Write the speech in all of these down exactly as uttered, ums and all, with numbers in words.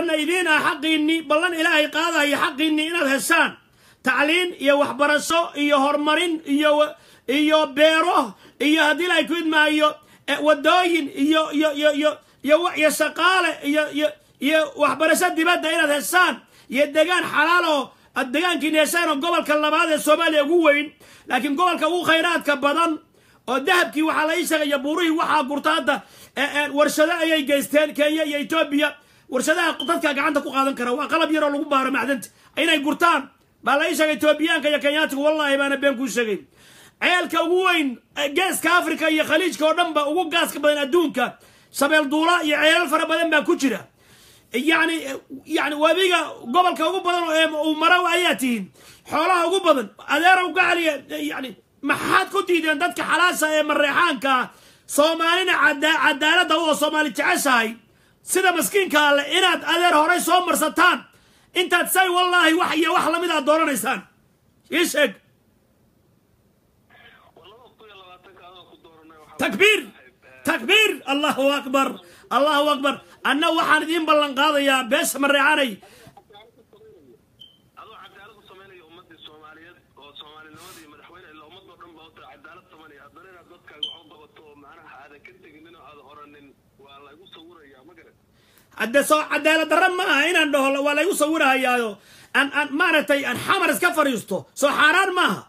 بلن إذينا حقيني بلن إلهي قاضي هي حقيني إن الهسان تعلين يا وحبرسو يا هرمرين يا يا بيرو يا هدي لا يكون ما يا وداين يا يا يا يا يا يا سقالة يا يا يا وحبرسات دي بدأ إن الهسان يدقان حلاله الدقان كنيسان وقبل كلمات الصومالي قوين لكن قبل كو خيرات كبدن الذهب كي وحلا يسقى يبوريه وحا قرطاده ورشدا أي جيستان كيا يا إثيوبيا ورشدا قطتك عندك وقادن كرا وقلب يرى لو بار معدنت أين يقرطان بلا يسقى إثيوبيان كيا كيات والله ما نبين كل شيء عيال كوين جاس كأفريقيا يا خليج كورنبا وجاس كبدن أدونك سبيل دولار يا عيال فربدن بكوتشرا يعني يعني وبيجا قبل كوجو بدن ومروا أياتين حولها وجو بدن أدار وقال يعني ما حد كنت إذا دتك حلاسة من ريحانك صومالين عدا عدالة هو صومالي تعساي سيدا مسكين قال إناد أدار هراي صومر ستان أنت تسوي والله وحي وحلا من الدوران إنسان يشق تكبير تكبير الله أكبر الله أكبر أنا وحنا دين بلنقاضي يا بس من ريحاني عدا صو عدالة درم ما هنا عنده ولا يصورها ياهو أن أن ما نتي أن حمر إسكفر يستو صو حرام ما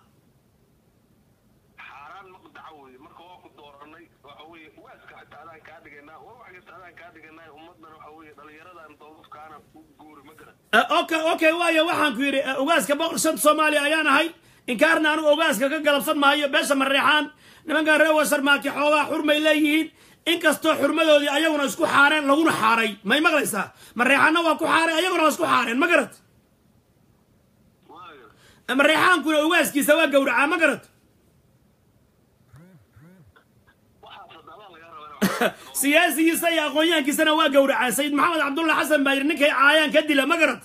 حرام مقطعوي مركوا كدورني وحوي واسك حتى هذا كادجنا وروح جت هذا كادجنا أمتنا وحوي دليرة أن توقف كان جور مقرن أوكي أوكي ويا وحن كيري واسك بقر سنت صومالي أيانا هاي إن كارنا أنا واسك كقلب صد ما هي بس من ريحان لما قال روسر ماكي حوا حرمة إليهين inkastoo xurmadoodii ayaguna isku xaareen laguna xaaray may maqlaysaa mareexana waa ku xaaray ayaguna waa isku xaareen ma garad mareexaankuna ugaaskiisa waa gowracaa ma garad siyaasigiisa iyo aqoonyahankiisana waa gowracaa sayid maxamed cabdulla xasan baa yidhi ninkay caayaan ka dila ma garad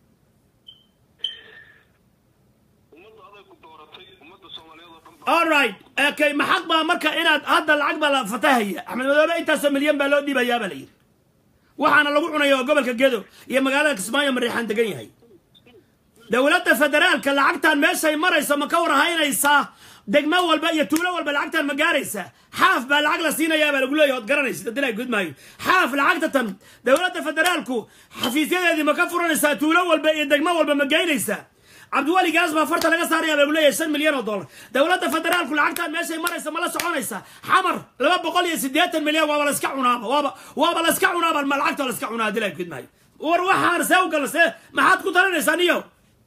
alright okay ما حق بقى مركا إناد هذا العقب لا فتاهية أحمد مدوبة أنت سو مليون بالو دي بيا بلير وحنا لو قلنا يا قبل كجدو يا مقالة اسمها مريحان تجني هاي دولة فدرال كالعقتها ماشي مرة يسمى كورة هاي نيسا دقمة والباقي تولا والبالعقتها المجارسة حاف بالعقل سينا يا بلو قولوا يا قرنيس تدري جود ماي حاف العقتها دولة فدرالكو حفيزين هذه مكفرة نسا تولا والباقي دقمة والبمجارسة عبد الوالي جاز ما فرت لقى صار يا بقول شن مليون دولار دولة فدرال كل عقد ماشي مرة يسمى الله سعونيسا حمر لما بقول يا سديات المليون وابا لسكعونا وابا وابا لسكعونا بالملعقة ولا لسكعونا دلك كد ماي وروح هرسه وقلص ما حد كنت أنا إنسانية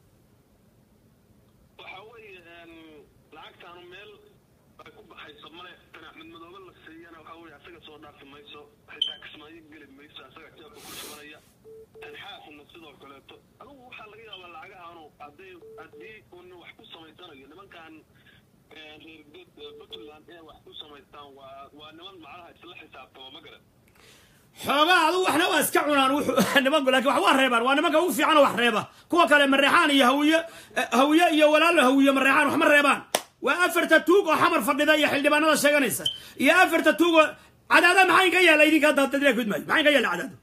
وحوي العقد عن ميل حيسمى أنا من مدوبل السيانة وحوي عسكر صورنا في ميسو حتى كسمة يقلب ميسو عسكر تأكل كل شوية الحاف النصيد وكلته أنا وحلا جيا ولا عجا أنا أدي أدي إنه وحكو سميتنا يعني ما كان غير بطلان إيه وحكو سميتنا ونمان معها يصلح حساب تو مقرن حوغا هذا وحنا واسكعونا نروح أنا ما أقول لك وحوار ريبان وأنا ما قوي في عنا وحريبة كوا كلام الريحان يا هوية هوية يا ولا له هوية من الريحان وحمر ريبان وأفرت التوق وحمر فرد ذا يحل دبان هذا الشيء نيسا يا أفرت التوق عددا ما حين جاي ليدي كذا تدري كود ماي ما حين جاي العدد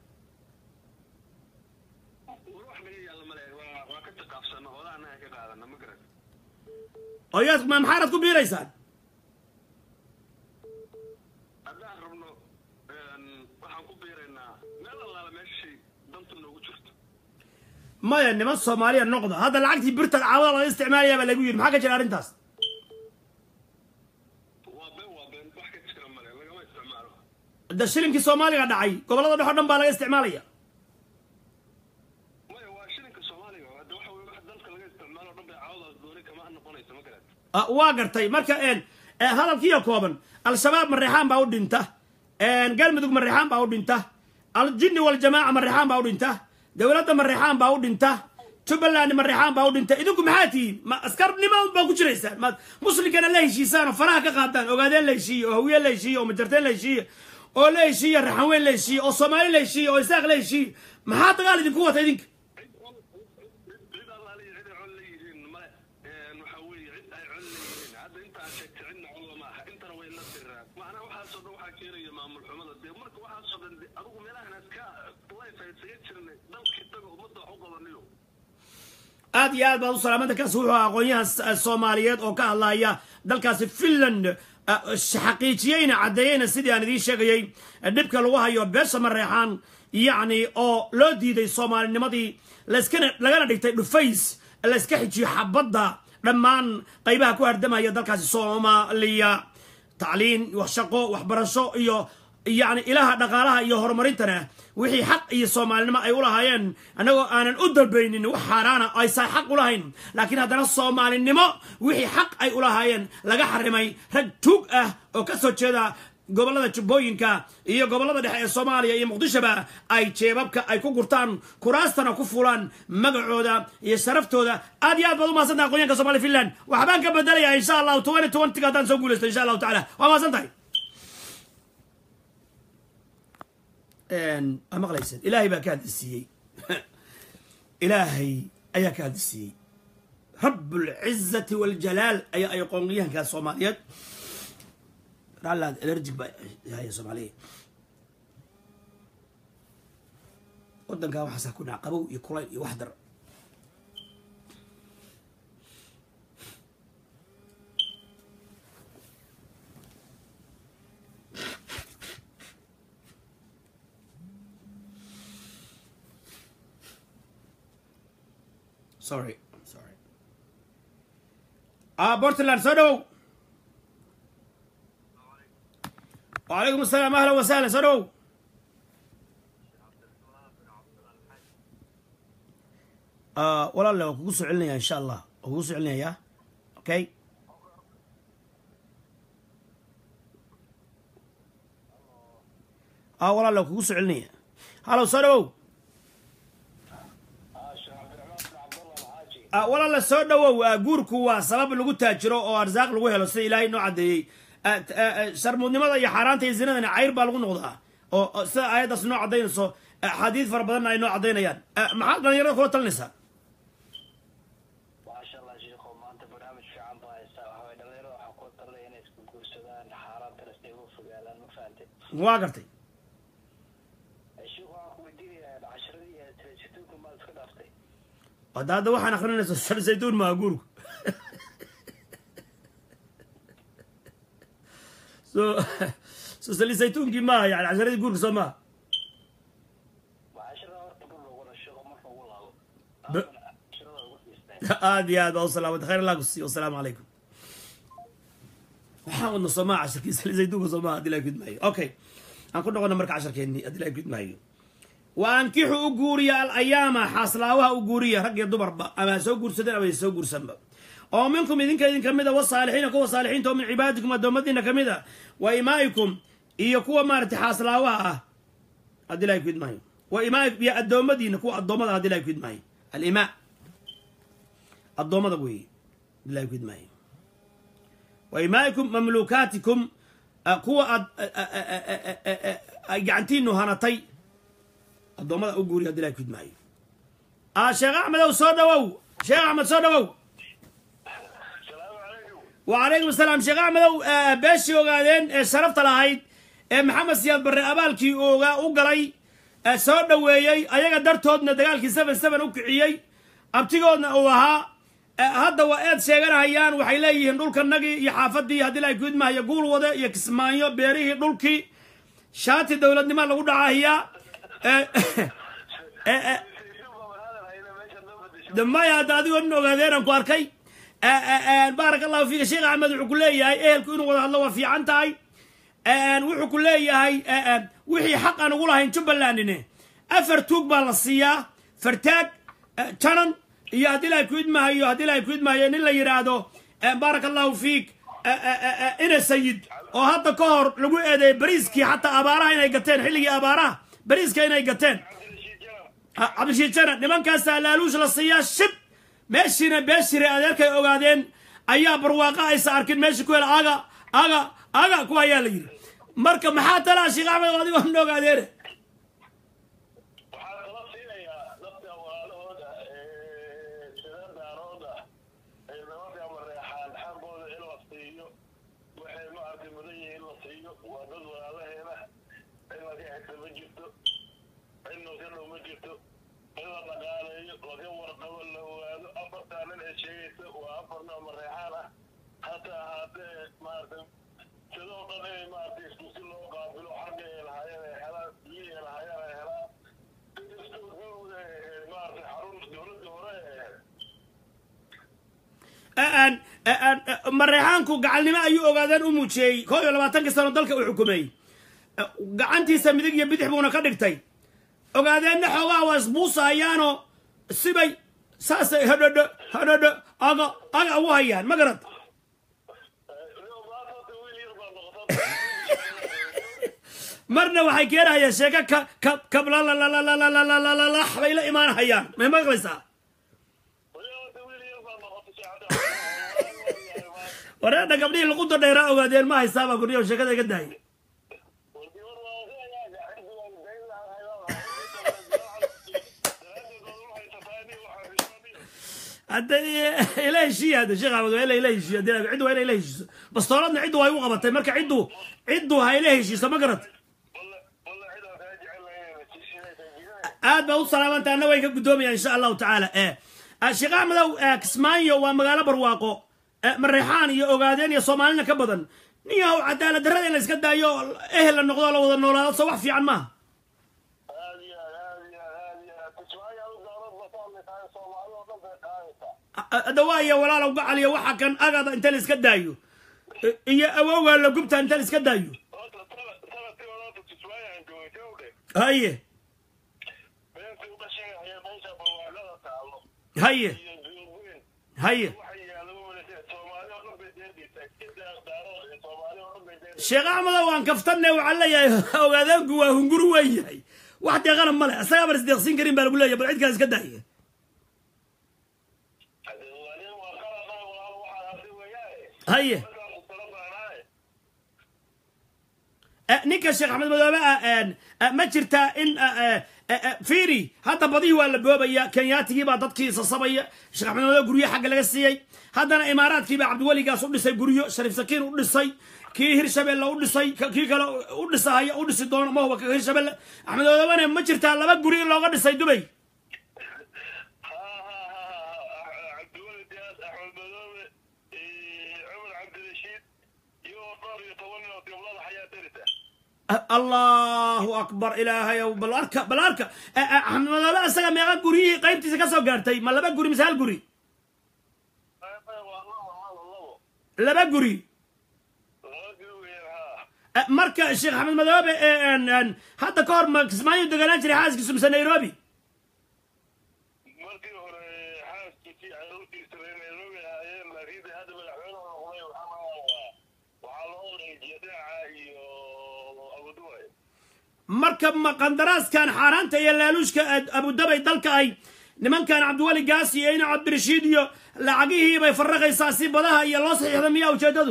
أيات ما محارة كبيرة رئيسان. ما يعني ما الصومالية النقطة هذا العقد يبرت العوالة الاستعمالية بلا يقول ما حكى جلار انتاس. ده الشلم كي صومالي قاعد عاي قبل هذا بحضن بالا استعمالية. واقرتي مركا ان هذا كيا كوبن الشباب من ريحان باود انت ان قال مدق من ريحان باود انت الجن والجماعه من ريحان باود انت دولته من ريحان باود انت تبلان من ريحان باود انت idinku maxaati ma askar nima ba ku jireysaan ma muslimkana la heshiisaan faraha ka qaadaan ogaadeen la heshiiyo oo hawiye la heshiiyo oo majarteen la heshiiyo oo la heshiiyo raxaween la heshiiyo oo Soomaali la heshiiyo oo isaaq la heshiiyo maxaa dagaal idinku wata idinka aad iyo aad baad u salaamada kaas wuxuu aqoonyahan Soomaaliyeed oo ka hadlaya dalkaasi Finland xaqiijiyayna cadeeyayna sidii aan idin sheegayay dhibka lagu hayo beesha Mareexaan yani oo loo diiday Soomaalinimadii la iska lagana dhigtay dhufays la iska xijiyo xabadda dhammaan qaybaha ku hardamaya dalkaasi Soomaaliya tacliin wax shaqo wax barasho iyo يعني إله دقالها يهرمرينتنا وحي حق يصومال ما يقولها ين أنا أنا أدل بيني وحرانا أي صح حق ولهين لكن هذا الصومال النما وحي حق أي يقولها ين لقى حرمي هتوق أه وكسر كذا قبل هذا تبوينك إيه قبل هذا دحية الصومالية إيه مقدشة أي شبابك أي كوكورتان كراستنا كفولان مقعودة يسرفتوا ذا أديات بدو ما صدق قوينك الصومالي فيلان وحبانك بدليا إن شاء الله وتواني تواني تقدان سوقولست إن شاء الله تعالى وما صدق ان اما غليسد الهي با كاد السيي الهي ايا كاد السيي رب العزه والجلال اي اي قوميان كان صوماليات رالاد الرجك با هي صوماليه ودنكا waxa sa ku naqabo iyo kulay iyo wax dar sorry sorry ah Portland سودو وعليكم السلام اهلا وسهلا سودو اه والله لو كوكو سعلنا ان شاء الله كوكو سعلنا يا اوكي اه والله لو كوكو سعلنا هلا سودو ولا لا سو دhow guurku waa sabab lagu taajiro oo arsaaq lagu helo si ilaahay noo cadeeyay sharmudnimada iyo xaraanta iyo zinadana cayr baa lagu noqdaa oo sida ayadaas noo cadeynayso xadiis far badan ay noo cadeynayaan maxaa dhalinyarada kula talinaysaa ما شاء الله شيخ maanta barnaamij fiican baa haysta waxa dhalinyarada waxa ku talay inay isku guursadaan xaraanta rastay u fogaalaan ma fahamtay waa gartay sheekhu waxa ku weydiiyay casharadii ee telefishinka ma iska dhaaftay هذا واحد آخرنا سر زيتون ما أقولك سو سو سلي زيتون كي ما يعني عشان يقولك سما هذه هذا والسلام خير الله قصي والسلام عليكم وحاول نصما عشر كيس سلي زيتون صما أدي لا يكيد معي أوكي أنا كنا قلنا مرك عشر كيني أدي لا يكيد معي وأنكحوا أجوريا الأيام حاصلاوها أجوريا رجع دبر أما سوقر سدر أما سوقر سنبا أو منكم إذن كإذن كمدا والصالحين كوا صالحين توم من عبادكم الدومدين كمدا وإمائكم إيكوا مارت حاصلاوها هذه لا يكيد معي وإمائكم يا الدومدين كوا الدومد هذه لا يكيد معي الإماء الدومد أبوي لا يكيد معي وإمائكم مملوكاتكم كوا جعنتين نهانتي الضماد أقول يا دلائل كد معي. آه شيخ أحمد أو صادوا شيخ أحمد صادوا. السلام عليكم. وعليكم السلام شيخ أحمد أو آه باش يوجدين شرفت لهايد آه محمد سياد بر أبالكي أوجا أوجري آه صادوا وياي أيها درت هذا دجال كي سبعة سبعة أوكعيي أبتيجونا أوها آه هذا وقت شجرة هيان وحيلي هندول كنجي يحافظي هذه لا يكود ما يقول وده يكسمانيو بيريه هندول كي شات الدولة دي ما لو دعاهيا دمايا دادي ونو غاديران كو arkay ee بارك الله فيك شيخ احمد wuxuu ku leeyahay ehelku inuu wada hadlo waa fiican tahay ee wuxuu ku leeyahay wixii xaq aan ugu lahayn Jubbalandine afar tuug baa la siiyaa fartaag tanan iyo hadii la kuud maayo hadii la kuud maayo in la yiraahdo بارك الله فيك ina sayid oo hadda ka hor lagu eedeey bariiskii hatta abaaraha inay gateen xilligii abaaraha bariiska inay gateen عبد الشيطان نمان كاسا لالوش للصياش شب ماشينا باشري أدركي أوغادين أيا برواقا أي ساركين ماشي كويل آغا آغا آغا كوا يالي مركب محاتا لا شيخ عمد غادي وهم نوغادين إنه كانوا مجلسوا إلا مقالة وكبر قبل له أفر sheegaysa waa afarna mareexaan ah hata ahaatee maaragtay sidoo dhan inay maaragtay isku si loo qaabilo xagga ay lahaayeen ay helaan biyihii ay lahaayeen ay helaan inkastoo wuxuu maaragtay xarun dowladda hore mareexaanku gacalnimo ayuu ogaadeen u muujiyey koo iyo labaatankii sano dalka uu xukumeeyey gacantiisa midig iyo bidix buuna ka dhigtay ogaadeenna xoogaa waa isbuusahayaanoo sibay saasay hadhodho hadhodho aga aga ugu hayaan ma garad marna waxay keenahayaan sheeko ka ka kablalalalalalalalalalah bay la imaanahayaan may maqlaysaa wareedha gabdhihii lagu dadheeraa ogaadeen ma haysaaba gurniyo sheekada iga daayay hadda ila heshiiya hadda sheekh axmed waa ila ila heshiiyo hadii ciddu waa ila ila heshiiso bastooladna ciddu waa igu qabatay marka ciddu ciddu ha ila heshiiso ma garad aad baa u salaamanta anna way ka guddoomayaan insha allahu tacaala sheekh axmedow kismaayo waa magaalo barwaaqo mareexaan iyo ogaadeen iyo soomaalina ka badan ninyahow cadaalad darrada in la iska daayo ehel la noqdo la wada noolaado soo wax fiican maaha dawaayo walaalow gacaliyo waxa kan agada inta la iska daayo iyo awowga la gubta inta la iska daayo haye haye haye sheekh axmedow waan kaftanne waxaa leeyahay ogaadaanku waa hunguru weyn yahay wax deeqana male isagaa bar isdeeqsiin karin baa lagu leeyahay bal cid kale iska daaya haye ninka sheekh axmed madoobe ah ma jirtaa in fiiri hadda badihii waa la boobaya kenyaatigii baa dadkii sasabaya sheekh axmed madoobe guryo xagga laga siiyey haddana imaaraadkii baa cabdiweligaas u dhisay guryo shariif sakiin u dhisay kii hirshabelle u dhisay kii kale u dhisahaya u dhisi doono ma huba ka hirshabelle axmed madoobena ma jirtaa laba guri in looga dhisay dubay الله أكبر إلهي وبالأركة بالأركة أحمد مدوبة أسأل ميغا قريه قيبتي سكسو قارتي ما لبا قري مثال قري لبا قري مركا الشيخ أحمد مدوبة حتى كور ما كسمايو دقنان جري حاسك سمسا نيروبي markab ma qandaraaskan xaaraanta iyo laaluushka abu dabay dalka ay nimankan cabdiweli gaas iyo ina cabdirashiid iyo lacagihii bay farraqaysaa si badaha iyo loo saxiixda miyaa ujeedadu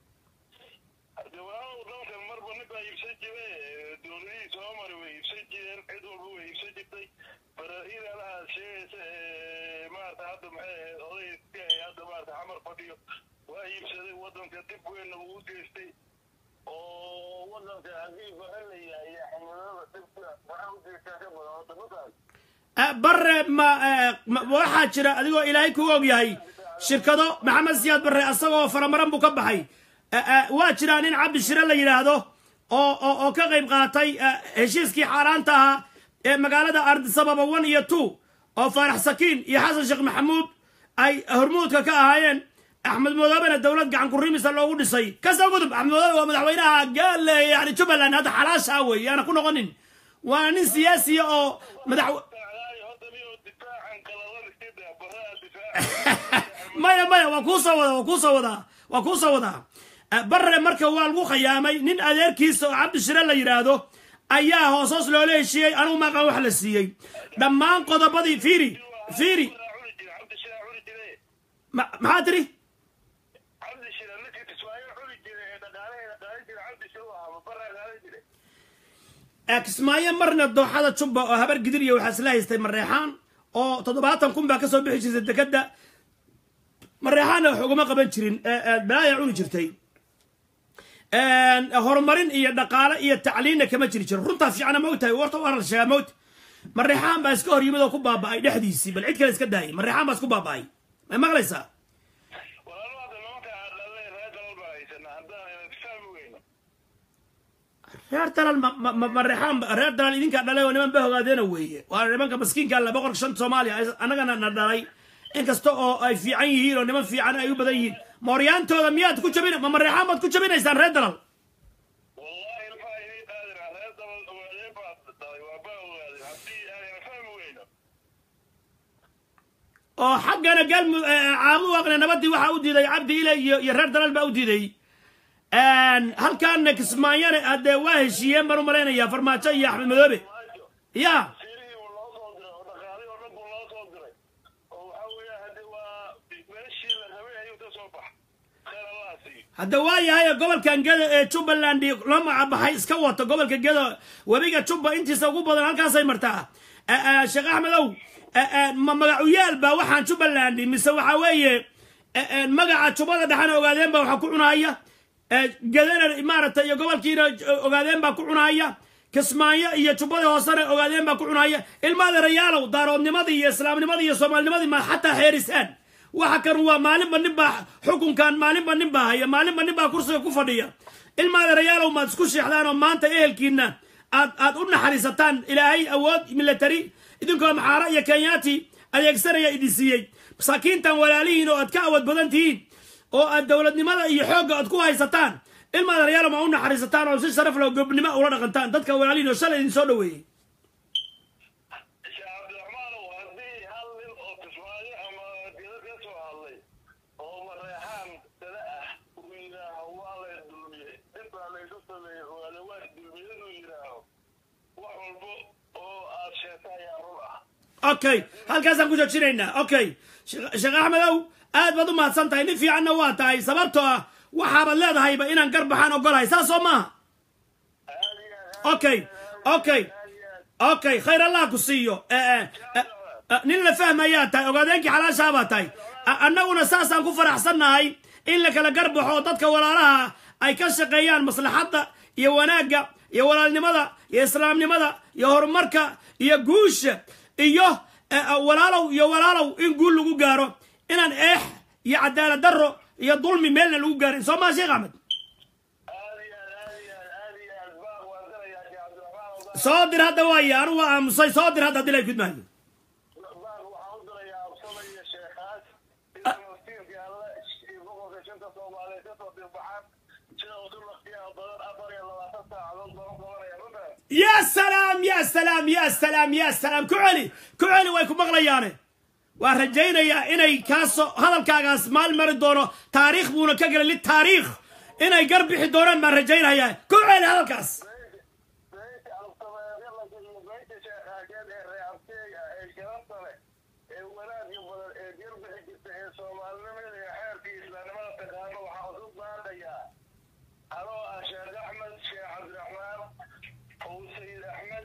bare ma waxaa jira adigoo ilaahay ku og yahay shirkado maxamed siyaad bare asagoo faramaran buu ka baxay waa jiraa nin cabdi shire la yidhaahdo oo oo ka qayb qaatay heshiiskii xaaraanta ahaa ee magaalada ardisababa one iyo two oo faarax sakiin iyo xasan sheekh maxamuud ay hormuudka ka ahaayeen axmed madoobena dowlad gacan kurimisa loogu dhisay kasoo gudub axmed madoobe waa madaxweynaha gaale yani jubbaland hadda xalaashaa wey yaana ku noqonin waana nin siyaasiya oo madax maya maya waa kuu soo wadaa waa kuu soo wadaa waa kuu soo wadaa bare marka waa lagu khayaamay nin adeerkiisa oo cabdi shire la yidhaahdo ayaa hoos hoos loola heshiiyey anugu maaqan wax la siiyey dhammaan qodobadii fiiri fiiri maxaa tiri kismaayo marna dooxada jubba oo habar gidir iyo waxaa isla haystay mareexaan oo toddobaatan kun baa kasoo bixi jirtay dekada mareexaanna wax ugama qaban jirin balaaya cuni jirtay horumarin iyo dhaqaale iyo tacliinna kama jiri jirin runtaa fiicana ma ogtahay warta waa la sheegaa mawt mareexaan baa iska hor yimid oo ku baaba'ay dhexdiisii bal cid kale iska daayay mareexaan baa isku baaba'ay ما مغلسة والله هذا ما كان على هذا البايس أنا هذا فهم وين reer dalal ma reexaan reer dalal idinka dhalay oo niman ba hogaadeena weeye waa nimanka maskiinka la boqol shan Soomaaliya anagana na dhalay inkasta oo ay fiican yihiin oo niman fiican ay u badan yihiin mooryaantooda miyaad ku jabin ma reexaan baad ku jabinaysaan reer dalal والله الفايد قادر على هذا وبعدين بعد وباو هذه أنا فهم وين oo xaggana gal caamu waqna nabadii waxa u diiday Cabdi Ilay iyo reer dalal ba u diiday een halkaan Kismaayane hadee waa heshiiyeen baan u maleynayaa farmaajo iyo Axmed Madoobe ya سيري والله صادر ودخالي ورب والله صادر وحاول هذا وماشي لهوي أيوة تصبح خير الله سي hadda waa yahay gobolkan gada ee Jubbaland la magacaabay iska wato gobolka gada wabiga Jubba intiisa ugu badan halkaas ay martaa Sheekh Axmedow ma magacuyaal ba waxaan Jubbaland mise waxa weeye magaca Jubbada dhaxan ogaadeen ba waxa ku cunaya gadana imaarata iyo gobolkiina ogaadeen ba ku cunaya Kismaayo iyo Jubbada hoosana ogaadeen ba ku cunaya ilmaada rayaalow daaroodnimadii iyo islaamnimadii iyo Soomaalinimadii ma xataa xeerisaan waxa kan waa maalin banin ba xukunkan maalin banin ba haya maalin banin ba kursiga ku fadhiya ilmaada rayaalow ma isku sheexdaan oo maanta ehelkiina aad aad u naxariisataan ilaahay awood military idinkoo maxaara iyo Kenyaati adeegsanaya idin siiyay masaakiintan walaalihiin oo aad ka awood badan tihiin oo aad dawladnimada iyo xoogga aad ku haysataan ilmaada rayaalow ma u naxariisataan oo si sharaf leh gobnimo ula dhaqantaan dadka walaalihiin oo shalay idin soo dhaweeyay شيخ عبد الرحمن وهذه هل الأوتسماء أما جلسة وهذه هو الريحان تلأه وإذا هو على الدنيا إنت على يسوسه وعلى واحد الدنيا وإذا وحلبه أو الشيطان يا روح okay halkaasaan ku joojinaynaa okay Sheekh Axmedow aad baad u mahadsantahay nin fiicanna waa tahay sababtoo ah waxaad leedahayba inaan garbaxaan ogolahay saas oo maaha okay okay okay khayr allah ku siiyo nin la fahmayaa tahay ogaadeenkii xalaashaa baa tahay annaguna saasaan ku faraxsannahay in la kala garbaxo dadka walaalaha ay ka shaqeeyaan maslaxadda iyo wanaagga iyo walaalnimada iyo islaamnimada iyo horumarka iyo guusha iyo walaalow iyo walaalow in guul lagu gaaro inaan eex iyo cadaalad darro iyo dulmi meelna lagu gaarin soo ma Sheekh Axmed soo dir hadda waaya anu waa aamusay soo dir hadda dilay gudmaayo يا سلام يا سلام يا سلام يا سلام كعلي كعلي ويكم مغليانه ورجينا يا إني كاسو هذا الكاغاس مال مردونه تاريخ بونا كجل للتاريخ إني قرب حدونا ما رجينا يا كعلي هذا الكاس وسيد أحمد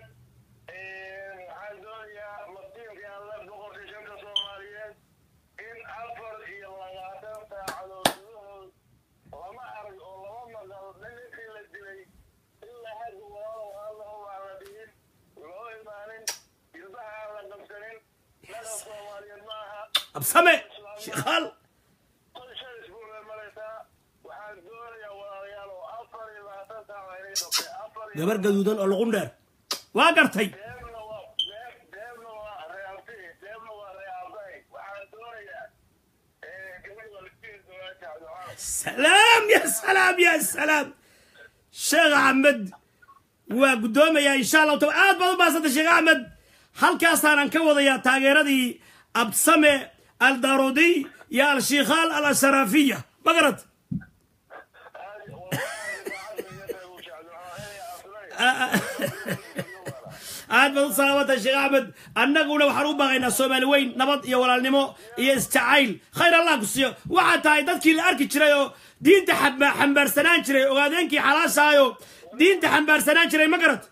عندنا يا مصير يا الله بقول في شمس الصوماليين إن أفر إلى الله تعالى وما أرجع الله ما قال من يخيل الدليل إلا هذا الله والله هو على دين ولو إيمانين يرضى على قمسين لا الصوماليين معها أبسمة شخال كل شيء يسبون الملكة وحندور يا وريال وأفر إلى تعالى أفر gabar gaduudan oo lagu dheer waa gartay سلام يا سلام يا سلام شيخ أحمد وقدومه يا إن شاء الله وتبعاد بعض باسط الشيخ أحمد هل كاسان انكوض يا تاغيردي أبسمة الدارودي يا الشيخال الأشرافية بقرت aad baad u salaamata Sheekh Axmed annaguna waxaan u baaqaynaa Soomaali weyn nabad iyo walaalnimo iyo istacayl khayr Allah ku siiyo waxa tahay dadkii la arki jiray oo diinta xambaarsanaan jiray ogaadeenkii xalaashaayo diinta xambaarsanaan jiray ma garad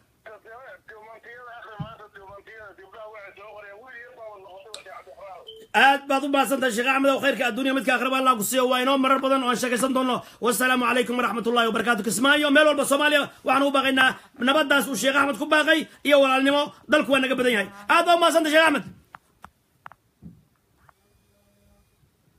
aad baad u baasantahay Sheekh Axmed oo khayrka adduunyo midka aakhiraba Allah ku siiyo waa inoo marar badan oo aan sheekaysan doono wassalaamu calaykum waraxmatullaahi wabarakaatu Kismaayo meel walba Soomaaliya waxaan u baaqaynaa nabadaas uu Sheekh Axmed ku baaqay iyo walaalnimo dalku waa naga badan yahay aad baad u baasantahay Sheekh Axmed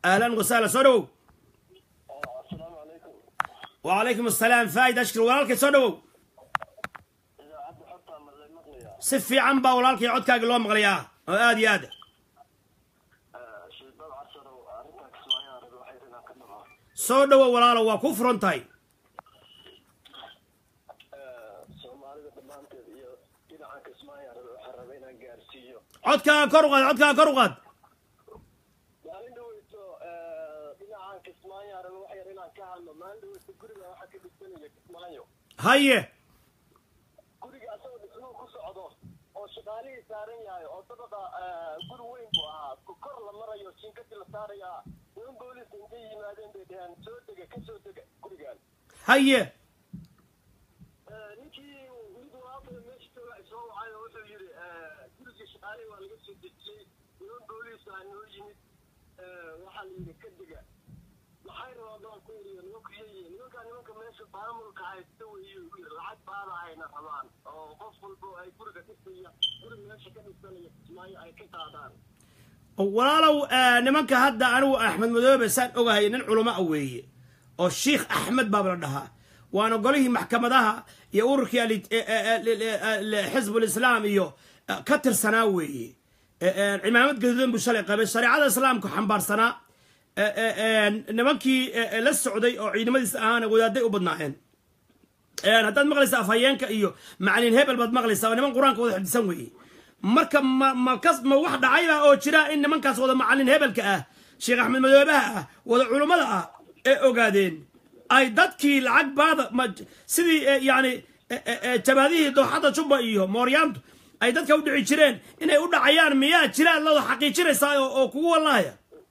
اهلا وسهلا سودو. السلام عليكم. وعليكم السلام فايد اشكر ولالك سودو. إذا عبد حطها من المقلية. سفي عن با ولالك عدكاغ لو مقليا ادي اد شيبان عشرة وأرنتك اسمعي أنا الوحيد اللي أكلمها. سودو ولاalo waa ku furantahay. Soomaalida dhamaanteed iyo dhinacanka ismaaciil aan waxaan rabaa inaan gaarsiiyo. codkaaga kor u qaad codkaaga kor u qaad. maalin dhaweyto dhinacanka ismaaciil aan wax yar inaan ka hadlo maalin dhaweyto guriga waxa ka dhisanaya ismaaciil. haye guriga asoo dhismo ku socdo oo shaqaalihii saaran yahay oo dabaqa guri weyn buu ahaa kor la marayo shinkadii la saarayaa niman boolis intay yimaadeen bay dhaheen soo dega ka soo dega gurigaan. haye ninkii ninkii waabay meesha jooga soo wacay oo wuxuu yiri gurigii shaqaalihii waa laga soo dejiyey niman boolis ah noo yimid waxaa la yidhi ka dega maxay rabaa baan ku yidhi nimanku yeeyiin nimankaa nimanka meesha maamulka haysta weeye u yidhi lacag baada ayna rabaan oo qof walbo ay guriga dhisaya guri meesha ka dhisanaya kismaayo ay ka qaadaan. walaalow nimanka hadda anigu axmed madoobe saan ogahay nin culamo ah weeye oo sheekh axmed baa la dhahaa waana golihii maxkamadaha iyo ururkii xisbul islaam iyo ka tirsanaa weeye cimaamad gaduudan buu shalay qabay shareecada islaamku xambaarsanaa nimankii la socday oo ciidamadiisa ahaana wadaaday u badnaayeen. haddaad maqlaysa afhayeenka iyo macalin hebel baad maqlaysaa oo niman qur-aanka wada xifdisan weeye. marka ma ma kas ma wax dhacayba oo jira in nimankaas wada macalin hebelka ah sheekh axmed madoobaha ah wada culummada ah ee ogaadeen ay dadkii lacag baada sidii yani jabaadihii dooxada jubba iyo mooryaantu ay dadka u dhici jireen inay u dhacayaan miyaa jiraan loo xaqiijinaysaa oo kugu wallaaya.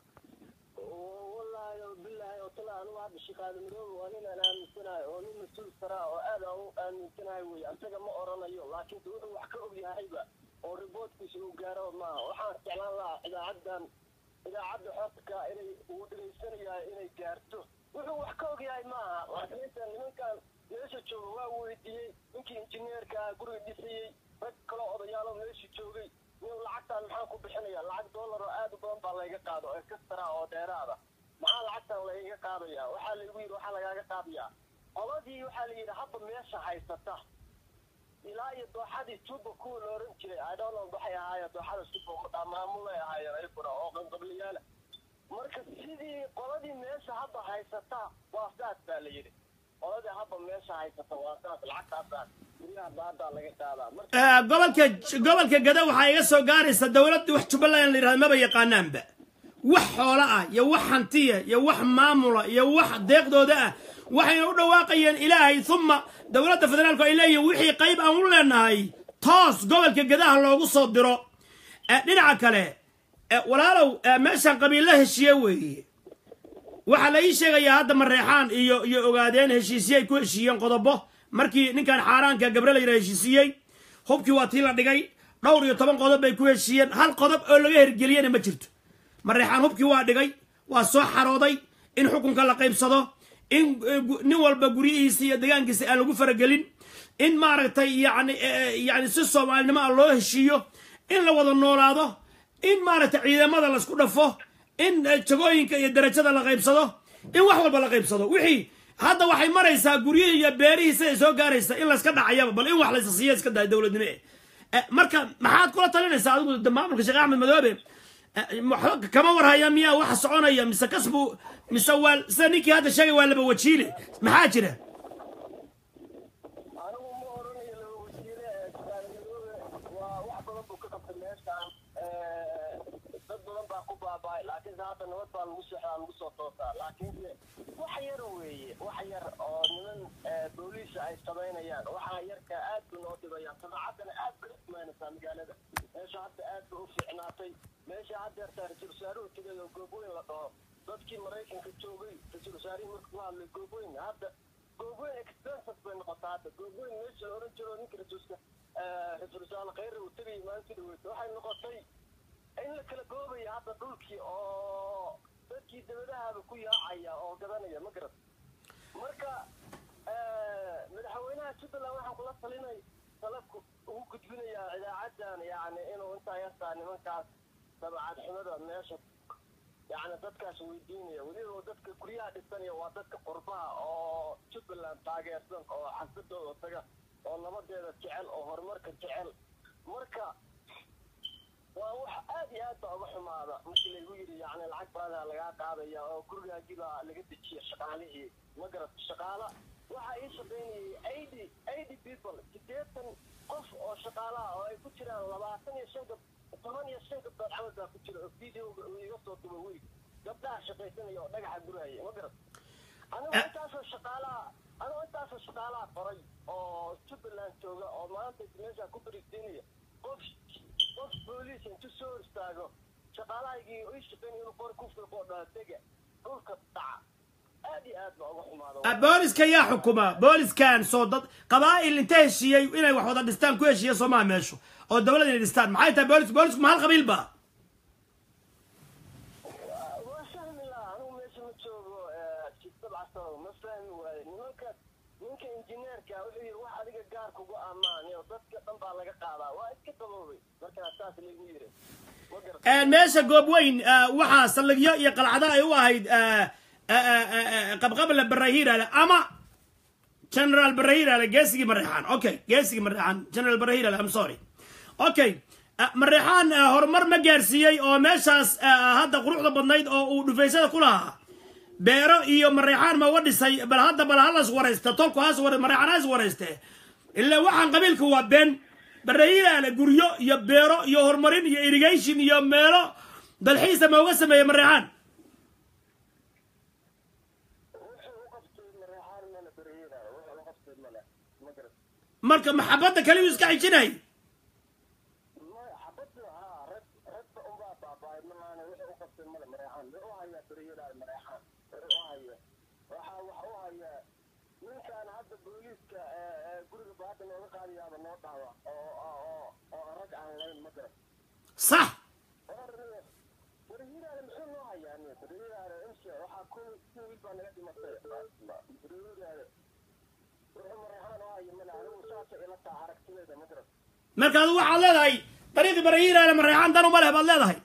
wallaahi billahi oo tala anu hadda shaqaale madoobe waa nin aan aaminsanahay oo nin mas-uul sara oo aad aan u aaminsanahay wey asaga ma oranayo laakiin wuxuu wax ka og yahayba oo riboortkiisa uu gaaro maaha waxaan jeclaan lahaa idaacaddan idaacadda xorka inay uu dhegaysanaya inay gaarto wuxuu wax ka og yahay maaha laakiin inta nimankan meesha jooga waa weydiiyey ninkii injineerka guriga dhisayey rag kaloo odayaalo meesha joogay nin lacagtaan maxaan ku bixinaya lacag dollar oo aad u badan baa layga qaado ee kastara oo dheeraada maxaa lacagtaan layga qaadaya waxaa laygu yidhi waxaa lagaaga qaadayaa qoladii waxaa la yidhi hadda meesha haysata ilaa iyo dooxadii tuba kuwa la oran jiray I don't know waxay ahaayeen dooxada suba maamulay ahaayeen ayaguna oo qanqabliyaala marka sidii qoladii meesha hadda haysata waa saas baa la yidhi qoladii hadda meesha haysata waa saas lacagtaasaan guryaha baadaa laga qaadaa marka gobolka gobolka gada waxaa iga soo gaaraysa dowladda wax jubbaland la yidhahdo maba yaqaanaanba wax xoola ah iyo wax hantiya iyo wax maamula iyo wax deeqdooda ah waxayna u dhawaaqayeen ilaahay uma dowladda federaalku ay leeyihiin wixii qayb aan u leenahay toos gobolka gadaha loogu soo diro. dhinaca kale walaalow meeshaan qabiilla heshiiye weeye waxaa la ii sheegayaa hadda mareexaan iyo iyo ogaadeen heshiisiye ay ku heshiiyeen qodobo markii ninkan xaaraanka gabre la yidhaha heshiisiyey hubkii waa tii la dhigay dhowr iyo toban qodob bay ku heshiiyeen hal qodob oo laga hergeliyena ma jirto. mareexaan hubkii waa dhigay waa soo xarooday in xukunka la qaybsado in nin walba guryihiisa iyo deegaankiisa aan lagu faragelin in maaragtay yani yani si soomaalinimo ah loo heshiiyo in la wada noolaado in maaragtay ciidamada laisku dhafo in jagooyinka iyo darajada la qaybsado in wax walba la qaybsado wixii hadda waxay maraysaa guryihii iyo beerihii siday soo gaaraysa in layska dhacayaba bal in wax laysa siiya iska dahay dowladnimo eh marka maxaad kula talinaysaa adigu maamulka sheekh axmed madoobe kama warhaya miyaa waxa soconaya mise kasbu mise waa sida ninkii hadda sheegay waa laba wajiile maxaa jira. anigu ma oranayo laba wajiile waa wax badan buu ka qabtay meeshaan dad badan baa ku baaba'ay laakiinse hadda nabad baa lagu seexdaa lagu soo toosaa laakiinse wax yar weeye wax yar oo niman booliis ay samaynayaan waxaa yarka aad buu noo dhibayaan samacaddana aad bay ismaynaysaa magaalada meesha hadda aad bay u fiicnaatay meesha hadda yartaa ra-iisul wasaaruhu tegay oo goobweyn la dhaho dadkii maraykanka joogay ra-iisul wasaarihii marka ku hadlay goobweyn hadda goobweyn expensive bay noqotaa hadda goobweyn meesha la oran jiro ninka ra-iisul ra-isul wasaare khayre uu tegayay maalintii dhaweyta waxay noqotay in la kala goobaya hadda dhulkii oo dadkii dabadahaaba ku yaacaya oo gadanaya ma garat marka madaxweynaha jubbaland waxaan kula talinay talabku ugu gudbinayaa idaacaddan yani inuu intaa yartaa nimankaas dabacad xumada meesha يعني dadkaas weydiinaya weliba dadka guryaha dhisanaya waa dadka qurbaha oo Jubbaland taageersan oo xasadooda taga oo nabadeeda jecel oo horumarka jecel marka waa wax aad iyo aad uga xumaada markii lagu yiri yani lacag badan laga qaadaya oo gurigaagiba laga dejiyo shaqaalihii ma garad shaqaala waxa ay shaqeynayay eighty eighty people sideetan qof oo shaqaalaha oo ay ku jiraan labaatan iyo shan toban iyo shan gabdhood camal baa ku jira oo videoga uu iga soo duubay wiil gabdhaha shaqaysanaya oo dhagaxa guraya ma garad anigu intaasoo shaqaalaha anigu intaasoo shaqaalaha qoray oo Jubbaland jooga oo maanta meesha ku bariisinaya qof qof booliis intuu soo istaago shaqaalahaygii oo shaqeynaya inuu qor ku fiiqo dhaatega dhulka dhaca aad iyo aad baa uga xumaada booliska yaa xukuma booliskan soo dad qabaa'il inta heshiiyey inay wax wada dhistaan ku heshiiya Soomaa meesho oo dawladda inay dhistaan maxay tahay boolis boolisku ma hal qabiil ba waa fahmi lahaa anigu meesha ma joogo sabca sano ma fahmi waaye nimanka ninka injineerka wuxuu yiri wax adiga gaar kugu ammaanay oo dadka dhan baa laga qaadaa waa iska daboobay marka taas lagu yiri een meesha goob weyn waxa salagyo iyo qalcada ay u ahayd qabqabla barahira ama general barahira geesigi marixaan okay geesigi marixaan general barahira I'm sorry okay marixaan horumar ma gaarsiiyay oo meeshaas hadda quruxda badnayd oo uu dhufaysada ku lahaa beero iyo marixaan ma wadisay bal hadda bal halas waraysta tolku haas war marixaan haas warayste illa waxaan qabiilku waa been barahira la guryo iyo beero iyo horumarin iyo irrigation iyo meelo dalxiisa ma uga sameeyay marixaan marka maxabada kale uu iska xijinay صح marka adu waxa leedahay dariiqi barayira la marayaan dan uma leh baad leedahay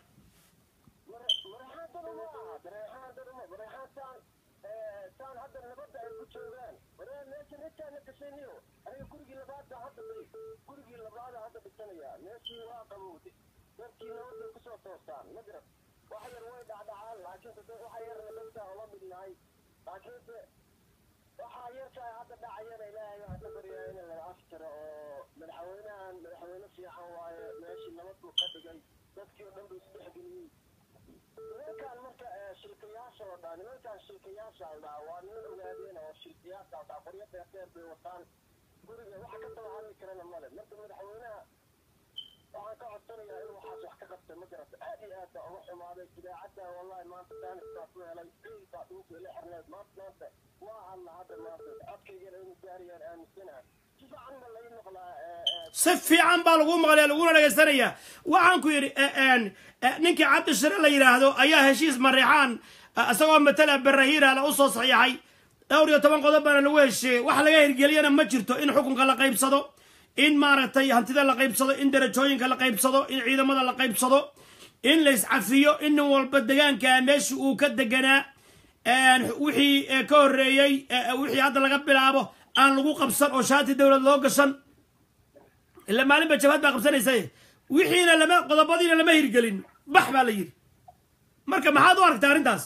waxaa yartaa hadda dhacayana ilaahay waxaa ka baryaa in laga afjaro oo madaxweynahan madaxweyne fiican waaye meeshii nabaduu ka dhigay dadkii oo dhan buu isdhexgeliyey nimankaan marka shilkayaasha oo dhaa nimankaan shilkayaasha dhaa waa niman ogaadeen oo shilkayaasha dhaa qoryo dheerdheer bay wataan guriga waxa ka daba hadli karana male marka madaxweynaha waxaan ka codsanayaa in waxaas wax ka qabta ma garata aad iyo aad baa uga xumaaday idaacadda wallahi maanta daanisbaa ku helay ciil baa dhulka ila xirneed maanta maanta waa hadla hadda maanta codkaygana inuu gaarayaan aaminsanaha si fiican ba laga maqlaa si fiican baa lagu maqlaya laguna dhagaysanayaa waxaan ku yidhi ninkii cabdishire la yidhaahdo ayaa heshiis marixaan isagoo matala barahira la u soo saxiixay dhowr iyo toban qodob baana lagu heshiiyey wax laga hirgeliyana ma jirto in xukunka la qaybsado in maaragtay hantida la qaybsado in darajooyinka la qaybsado in ciidamada la qaybsado in la iscafiyo in nin walba deegaanka meesha uu ka deganaa wixii ka horeeyay wixii hadda laga bilaabo aan lagu qabsan oo shaati dawlad loo gashan ila maalinba jabhad baa qabsanaysa wixiina lama qodobadiina lama hirgelin bax baa la yidhi marka maxaad u aragtaa arrintaas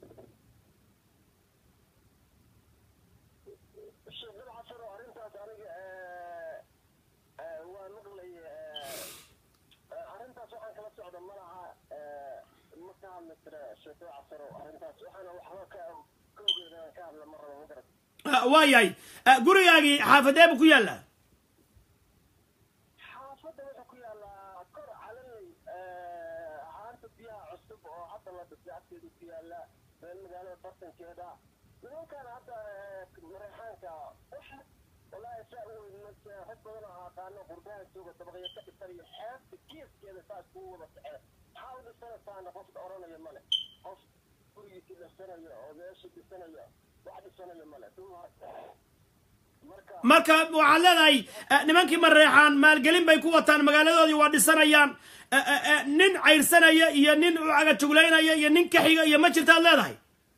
waayahay gurigaagii xaafadee buu ku yaallaa xaafadda wuxuu ku yaallaa kor calaley haanta biyaha cusub oo hadda la dhisay agteedu ku yaallaa meel magaalada bartankeeda nimankan hadda marexaanka waxa walaahi saa u weyn marka rag badan oo aqaano qurbaha jooga dabaqyo ka dhisan iyo xeebta geeskeeda saas kugu wada saceen maxaa u dhisanaysaana qofka oranaya male qof gurigiisi dhisanayo oo meesha dhisanayo wax dhisanayo male marka waxaad leedahay nimankii mareexaan maalgelin bay ku wataan magaaladoodii waa dhisanayaan nin cayrsanaya iyo nin u cagajuglaynaya iyo nin ka xiga iyo ma jirtaad leedahay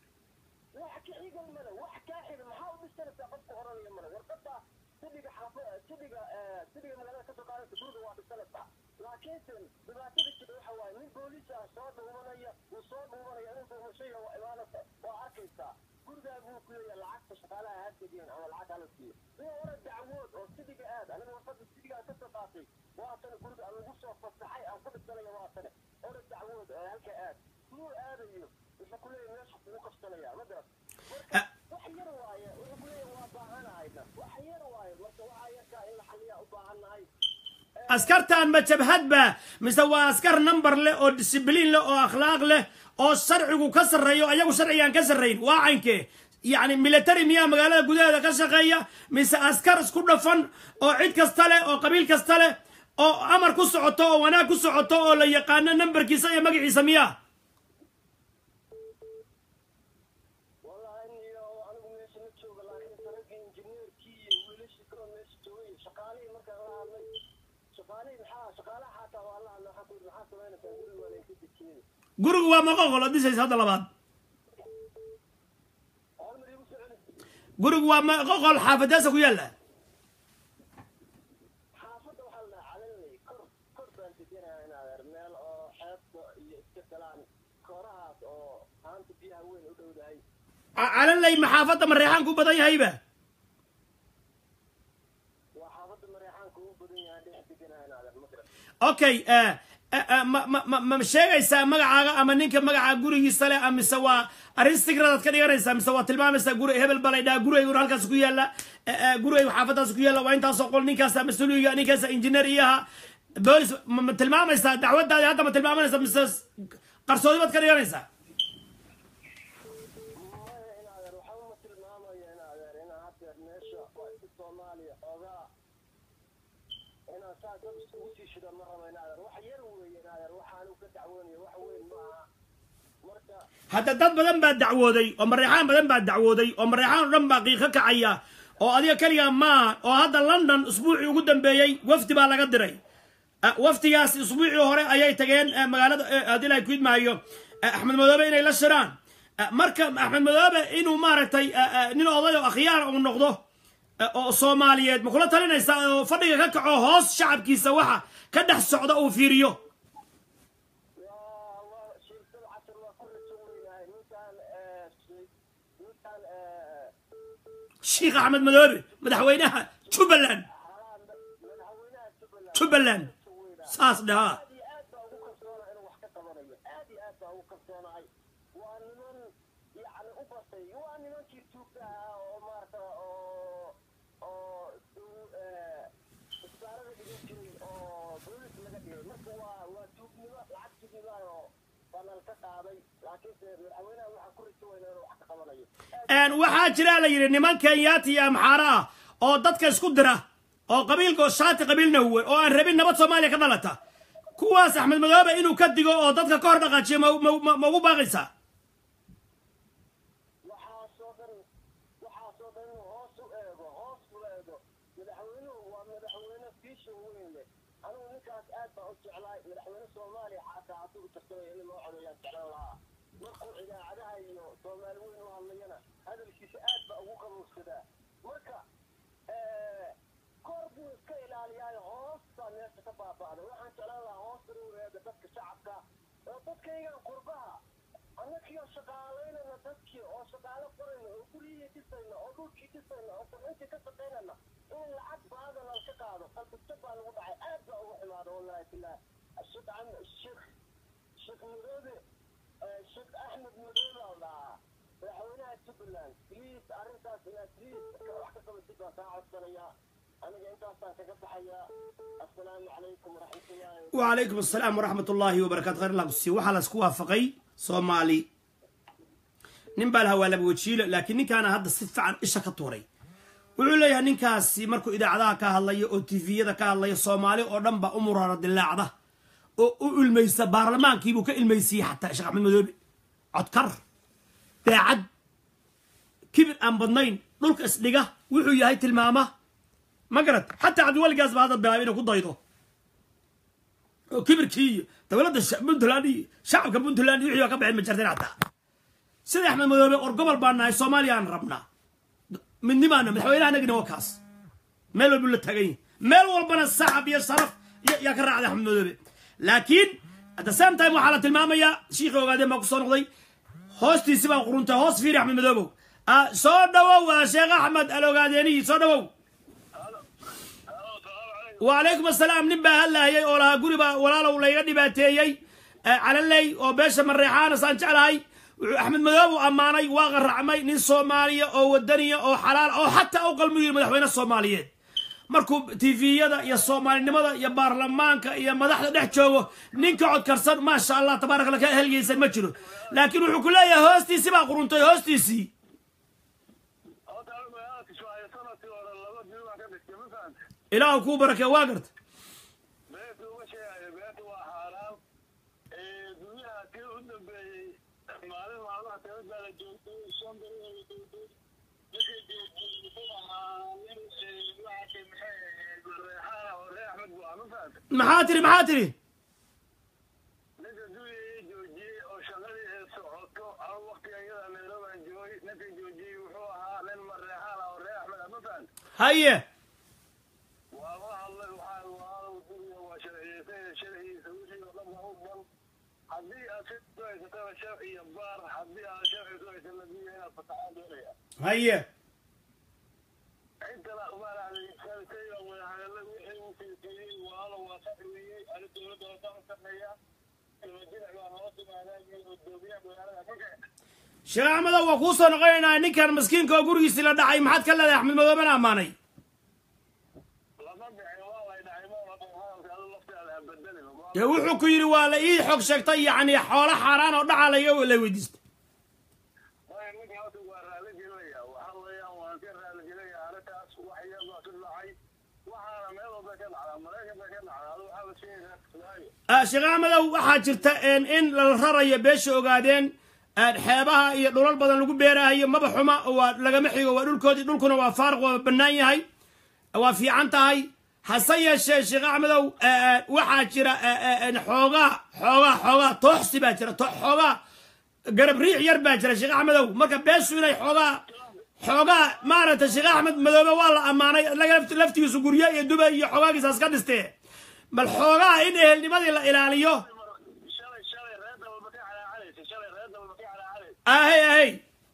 askartan ma jabhad ba mise waa askar number leh oo discipline leh oo akhlaaq leh oo sharcigu ka sarreeyo ayagu sharcigan ka sarreyn waa caynkee يعني ميليتري مياه مقالة جودة هذا كشقية مس أسكار سكون فن أو عيد كستله أو قبيل كستله أو أمر كوس عطاء وأنا كوس عطاء ولا يقانا نمبر كيسا يمجي يسميها. والله إني أنا بمشي نشوف لكن ترى إنجنير كي وليش يكون مش توي شقالي مركز الله شقالي محا شقالة حتى والله أنا حكون محاسب أنا تقول ولا يكتب كذي. جورج وما قال دي هذا لبعض. جورج وما قال حافظ هذا كيلا. حافظ وحلا على اللي كر كر بنتجينا هنا رمال أو حافظ يستقلان كرهات أو أنت فيها وين ودود هاي. على اللي محافظة من ريحان كوب بدأي هيبة. وحافظ من ريحان كوب بدأي هذه بنتجينا هنا المدرسة. أوكي آه ما ما ما ما شيء يسا مجا أما نيك مجا جورج يسلا أم سوا أريستقراط كذي غير يسا أم سوا تلمام يسا جورج هبل بلايدا جورج يقول هالك سكويا لا جورج حافظ سكويا لا وين تاسقول نيك يسا مسؤولية نيك يسا إنجنيرية بولس تلمام يسا دعوة ده هذا ما تلمام يسا مس قرصودي بات كذي غير يسا. حتى دad badan baa dacwooday oo marixaan badan baa dacwooday oo marixaan dhan baa qiiqa kacaya oo adiga kaliya ma oo hadda London usbuuci ugu dambeeyay wafdi baa laga diray waftigaas usbuuci hore ayay tageen magaalada hadii ay ku idmaayo Axmed Madoobe inay la shiraan marka Axmed Madoobe inuu maaragtay nin oday oo akhyaar uu noqdo oo Soomaaliyeed ma kula talinaysa oo fadhiga ka kaco hoos shacabkiisa waxa ka dhex socda uu fiiriyo الشيخ أحمد مدوبي مدحوينها جبلان جبلان ساس ده أن واحد جرى لي نمان كياتي يا محارة أو ضدك اسكدرة أو قبيل قشات قبيل نور أو أن ربنا نبض صوماليا كذلته كواس أحمد مدوبة إنه كدقو أو ضدك كوردا قاتشي مو مو مو باغيسا الشيخ الشيخ مدوبي الشيخ أحمد مدوبي الله مدحوينها جبلان بليز أرنتاس إلى بليز وحكا قبل تبقى ساعة الصنية أنا جايت أصلا كقبحية السلام عليكم ورحمة الله وعليكم السلام ورحمة الله وبركاته غير الله قصي وحلا سكوها فقي صومالي نمبالها ولا بوتشيل لكن كان هذا الصف عن إيش كطوري وعليها نكاسي مركو إذا عذاك كهالله أو تيفي إذا كهالله صومالي أو نبى أمور رد الله عذا أو الميس برلمان كيبو كالميسي حتى شيخ أحمد مدوبي عتكر بعد كبر أم بدنين دولك إسدقة وحو يهي تلمامة ما قرأت حتى عبد الولي قاس بهذا البلاوين وكل ضيضه كبر كي تولد الشعب بنتلاني شعب كبنتلاني يحيى كبعين من جرتين عتا سيدي أحمد مدوبي أرقبل بانا الصومالي عن ربنا من دمانا من حوالينا نقنا وكاس ميلو بيقول التغيين ميلو والبنا السحب يصرف يكرع على أحمد مدوبي لكن at the same time وحالة المامية شيخ وقادم ما قصون قضي هوستي سبا قرونتا هوست فيري أحمد مدوبو أه صور دواو شيخ أحمد الوقاديني صور دواو وعليكم السلام نبا هلا هي ولا قريبا ولا لو لا يغني باتيي على اللي وبيش من ريحان سانجعل هاي احمد مدوب اماني واغر عمي نين سوماليه او ودنيه او حلال او حتى او قلمي مدحوينه الصوماليين markuu tviyada iyo Soomaalinimada iyo baarlamaanka iyo madaxda dhex joogo ninka cod karsan ma sha Allah tabaaraka Allah ka helgeysan ma jiro laakiin wuxuu ku leeyahay hoostiisi baa quruntay hoostiisi ilaahu ku baraka waa garta محاتري محاتري هيا هيا شيخ أحمد هو كوسا نغينا إن كان مسكين كوجوري سلا دعي ما حد كلا يا أحمد مدوب أنا أماني يا وحو كيري ولا إيه حق شكتي يعني حوالي حران ودع على يو ولا ويدست شيخ أحمد waxaa jirta in in la rarayo beesha ogaadeen xeebaha iyo dhulal badan lagu beerayo maba xuma waa laga xigo waa dhulkoodii dhulkuna waa faaruq waa banaan yahay waa fiican tahay hase yeeshee Sheekh Axmed waxaa jira xoogaa xoogaa xoogaa tooxsi baa jira xoogaa garab riix yar baa jira Sheekh Axmed marka beeshu inay xoogaa xoogaa maarata Sheekh Axmed madoobe waa la amaanay laga laftigiisu guriye iyo Dubai iyo xoogaagiisaas ka dhistay bal xoogaa in ehelnimadii la ilaaliyo ahey ahey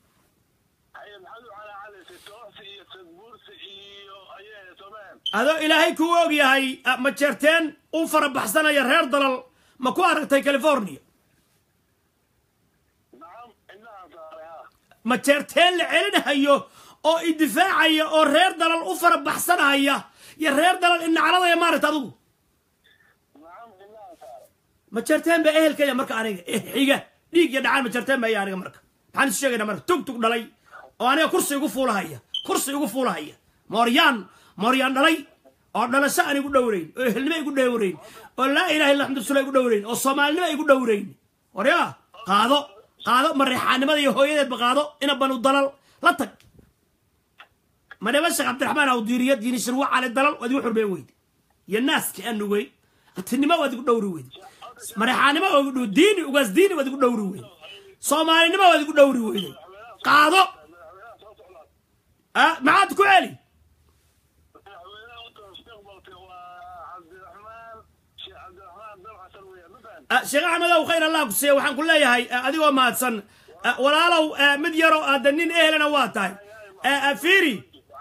adoo ilaahay ku og yahay ma jeerteen u farabaxsanaya reer dalal ma ku aragtay California ma jeerteen la celinayo oo idifaacayo oo reer dalal u farabaxsanaya ya reer dalal in nacladaya maarata adigu ما جرتين بأهل كذا مركا أنا حيجة ديك يدعان ما جرتين بأي أنا مركا حن الشيء أنا مركا توك توك دلي وأنا كرسي يقفوا هي كرسي يقفوا هي ماريان ماريان دلي أو دلنا سأني يقول دورين أهل ما يقول دورين ولا إله إلا الحمد لله يقول دورين الصومال ما يقول دورين وريا قاضو قاضو مريحان ما يهوي بقاضو إن بنو الضلال لا تك ما نبغى عبد الرحمن أو ديريات دين الشروع على الضلال ودي وحر بيويد يا الناس كأنه وي أتني ما ودي يقول دوري ويد مريحان ما يقول ديني وقاس ديني ودي يقول دوري ويد صومالي ما ودي يقول دوري ويد قاضو أه ما عاد كوالي شيخ أحمد أو خير الله كسيه وحن كل هاي أديو ما تسن ولا لو مديرو أدنين إهلنا واتاي فيري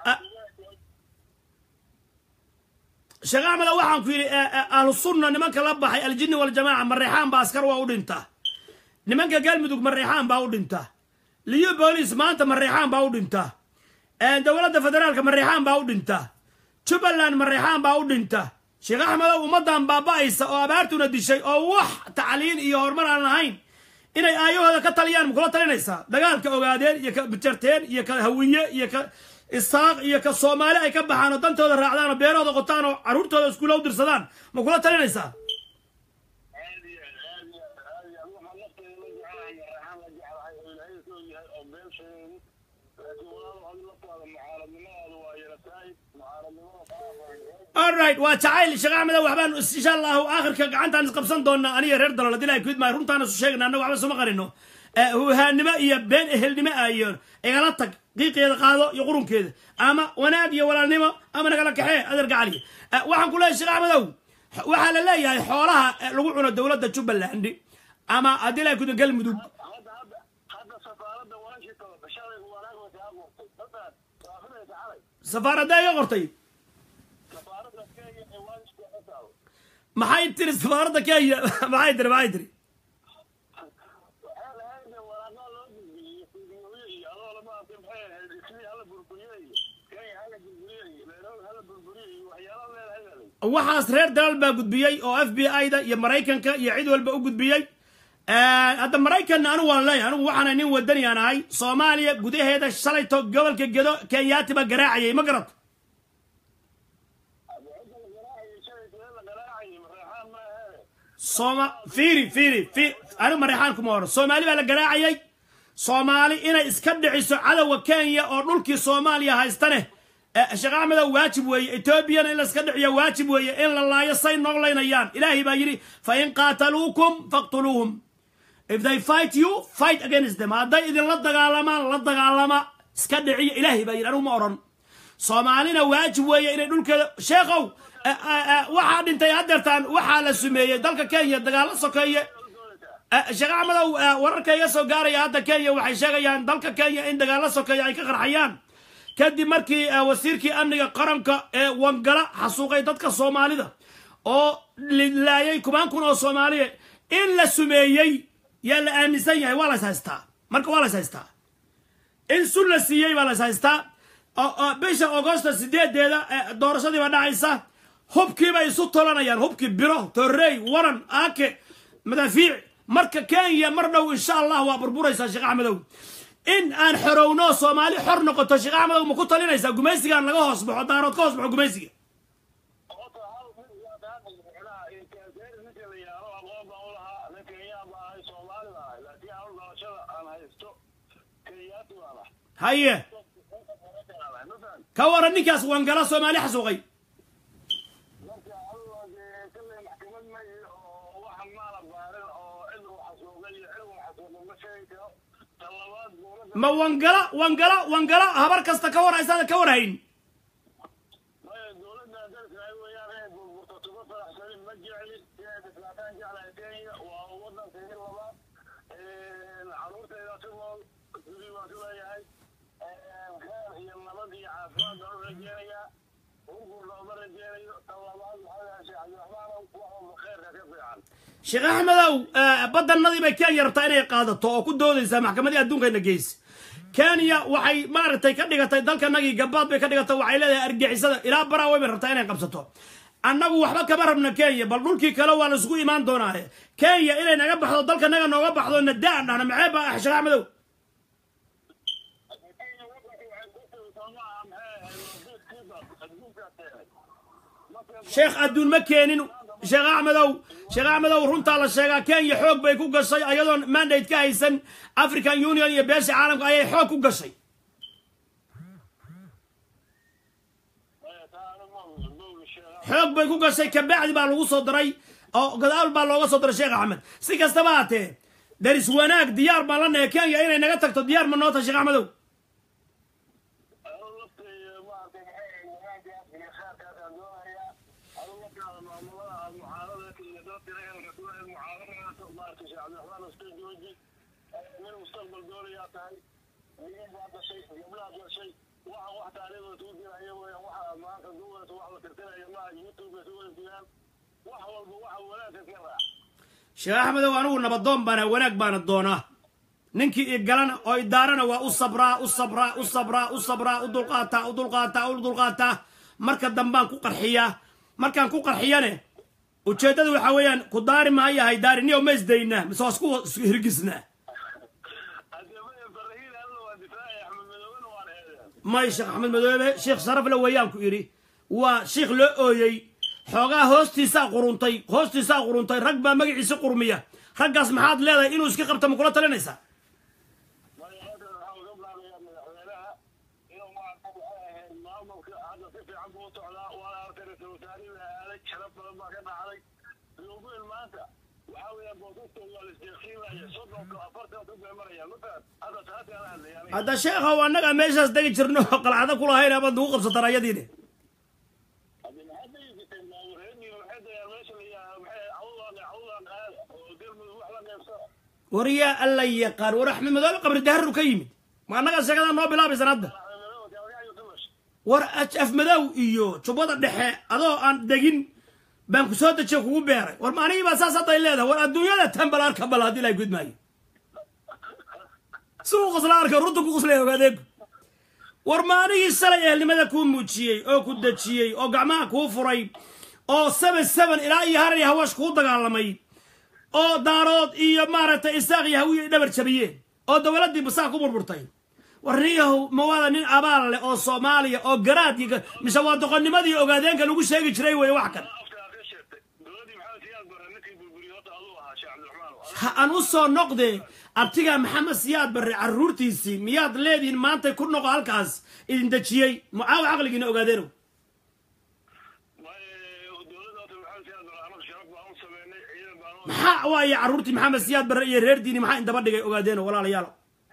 شيخ أحمد أو وحن كيري أهل السنة نمانك لبحي الجن والجماعة مريحان باسكر وأودنتا نمانك قال مدوك مريحان باودنتا ليو بوليس ما أنت مريحان باودنتا دولة فدرالك مريحان باودنتا شبلان مريحان باودنتا شيخ أحمد أو مدام بابايس أو أبارتنا دي شيء أو وح تعليل يهرمر على الهين إن أيوه هذا كطليان مقولة تلينيسا دقال كأوغادين يك بتشرتين يك هوية يك إساق يك الصومالي يك بحانو دانتو ذا رعدان بيرو ذا قطانو عرورتو ذا سكولو درسدان مقولة تلينيسا laakiin walaal waxaad la taada mucaaradnimadaadu waa yaratahay mucaaradnimada alright waa jacayl sheekh axmed waxbaan insha allahu aakhirka gacantaan isqabsan doonaa aniga reer dalal hadii ilaahay ku idmaayo runtaana isu sheegna annaga waxba suma qarino huhaannimo iyo been ehelnimo ayo igala tag qiiqeeda qaado iyo qurunkeeda ama wanaag iyo walaalnimo ama nagala kaxee adeer gacali waxaan ku leeyahay sheekh axmedow waxaa la leeyahay xoolaha lagu cuno dowladda jubbaland ama haddii ilaahay ku galmudug hadda hadda hadda safaaradda washington shalay wanaag way kaa qortay hadda waa akhrinaysa xalay safaaradda iga qortay safaaradda kenya ee washington ka taalo maxay tiri safaaradda kenya maxay tiri maxay tiri waxaa lahayd waraaqaa loo gudbiyey fiidiyooyo iyo adoo lama arkay maxay ahayd ismii hala burburiyo iyo kenya hala burburiyo iyo nairobi hala burburiyo iyo waxyaala leedahay baa waxaas reer dalal baa gudbiyey oo f b i da iyo maraykanka iyo cid walba u gudbiyey hadda maraykanna anigu waan leeyahay anigu waxaana nin wadaniyaan ahay soomaaliya gudaheeda shalayto gobolka gedo kenyaati baa garaacayay ma garat sooma fiiri fiiri fiiri anigu mareexaan kuma horo soomaali baa la garaacayay soomaali inay iska dhiciso cadowga kenya oo dhulkii soomaaliya haystane sheekh axmedow waajib weeye etoobiyana in la iska dhiciyo waajib weeye in la laayo say noolaynayaan ilaahay baa yidhi fa in qaataluukum faqtuluuhum if they fight you fight against them hadday idinla dagaalamaan la dagaalama iska dhiciyo ilaahay baa yidhi anigu ma odhan soomaalina waajib weeye inay dhulkeeda sheekhow waxaa dhintay haddeertaan waxaa la sumeeyey dalka kenya dagaalo sokeeye sheekh axmedow wararka iga soo gaaraya hadda kenya waxay sheegayaan dalka kenya in dagaalo sokeeye ay ka qarxayaan kadib markii wasiirkii amniga qaranka ee wangala xasuuqay dadka soomaalida oo laayay kumaan kun oo soomaaliya in la sumeeyey yaa la aaminsan yahay waa la is haystaa marka waa la is haystaa in sun la siiyey baa la is haystaa bisha augosta sideedeeda doorashadii baa dhacaysa hubkiibay isu tolanayaan hubkii biro torrey waran aake madaafiic marka kenya mar dhow insha allah waa burburaysaa sheekh axmedow in aan xorowno soomaali xor noqoto sheekh axmedow ma ku talinaysaa gumaysigaan laga hoos baxo daarood ka hoos baxo gumaysiga haye ka waran ninkaas wangala soomaali xasuuqay ma wangala wangala wangala habar kasta ka war aysaada ka warhayn sheekh axmedow badanadii bay kenya rabtaa inay qaadato oo ku doodaysaa maxkamadii adduunkayna geys kenya waxay maaragtay ka dhigatay dalkanagii gabaad bay ka dhigatay waxay leedahay argixisada ilaa barawey bay rabtaa inay qabsato annagu waxba kama rabna kenya bal dhulkii kale waa la isugu imaan doonaaye kenya inay naga baxdo dalkanaga nooga baxdo nadaan dhahna maxee ba ah sheekh axmedow sheekh adduun ma keenin sheekh axmedow sheekh axmedow runtaa la sheegaa kenya xoog bay ku gashay ayadoon mandate ka haysan african union iyo beesha caalamka ayay xoog ku gashay xoog bay ku gashay kabacdi baa lagu soo daray oo gadaal baa looga soo daray sheekh axmed si kastaba haatee daris wanaag diyaar baan la nahay kenya inay naga tagto diyaar ma noota sheekh axmedow sheekh axmedow anigu nabadoon baana wanaag baana doonaa ninkii i galana oo idaarana waa u sabraa u sabraa u sabraa u sabraa u dulqaataa u dulqaataa u dulqaataa marka dambaan ku qarxiyaa markaan ku qarxiyane ujeeddada waxaa weeyaan ku daari maayahay daari niyo ma isdaynaa mise waa isku hirgisnaa may sheekh axmed madoobe sheekh sharafle weeyaan ku idhi waa sheekh loo ooyey xoogaa hoostiisaa quruntay hoostiisaa quruntay rag baa magaciisa qurmiya raggaas maxaad leedahay inuu iska qabta ma kula talinaysaa ra-iisul wasaarihii la aaday sharaf badan baa ka dhacday loogu ilmaanta waxaa weeyaan boosaskooda waa la isdeeqsiinaya soddonka afartan ku beemaraya mafahad hadda saaskaa la hadlaya hadda sheekhow annaga meeshaas degi jirno qalcado ku lahayn ama nugu qabsataan ayadiine haddi maxaad degi jirteen maamureediina waxay dayaa meesha la yidhaaha maxay cawdaan cawdaan qaada oo galmudug wax la neefsada war yaa alla yaqaan war axmed madoobe qabri daharu ka yimid ma annaga sheekada noo bilaabaysan hadda war af madow iyo jubbada dhexe adoo aan degin baan ku soo dejiyo kugu beeray war maanigii baa saas hadday leedahay war adduunyada tambal arka bal haddii ilaahay gudmaayo si uu qosla arka runta ku qoslaya ogaadeegu war maanigii shalay ehelnimada kuu muujiyey oo ku dejiyey oo gacmaha kuu furay oo seven seven ilaa iyo harar iyo hawaash kuu dagaalamay oo daarood iyo maaragtay isaaq iyo hawiye dhabar jabiyeen oo dowladdii basaa ku burburtay warniyahow ma waada nin abaal leh oo soomaaliya oo garaad iyo mise waa doqonnimadii ogaadeenka lagu sheegi jiray weye wax kan ha aan u soo noqde abtigaa maxamed siyaad barre carruurtiisii miyaad leedihiin maantay ku noqo halkaas idin dejiyey mucaawa caqligiina ogaadeenow maxaa waaye carruurtii maxamed siyaad barre iyo reer diini maxaa indaba dhigay ogaadeenow walaalayaal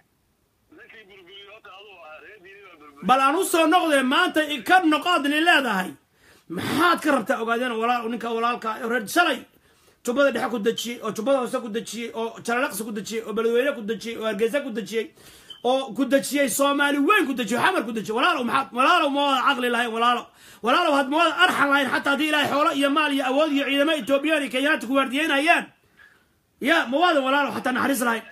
bal aan u soo noqdee maanta ka noqood li leedahay maxaad ka rabtaa ogaadeen walaal ninka walaalka reer shalay jubbada dhexe ku dejiyey oo jubbada hoose ku dejiyey oo jalalaqsi ku dejiyey oo beledweyne ku dejiyey oo hargeysa ku dejiyey oo ku dejiyey soomaali weyn ku dejiyey xamar ku dejiyey walaalow maxaad walaalow ma wada caqli lahayn walaalow walaalow had ma wada arxan lahayn xataa haddii ilaahay xoolo iyo maal iyo awood iyo ciidamo etoobiyaan iyo kenyaanta ku waardiyeynayaan ya ma wada walaalow xataa naxariis lahayn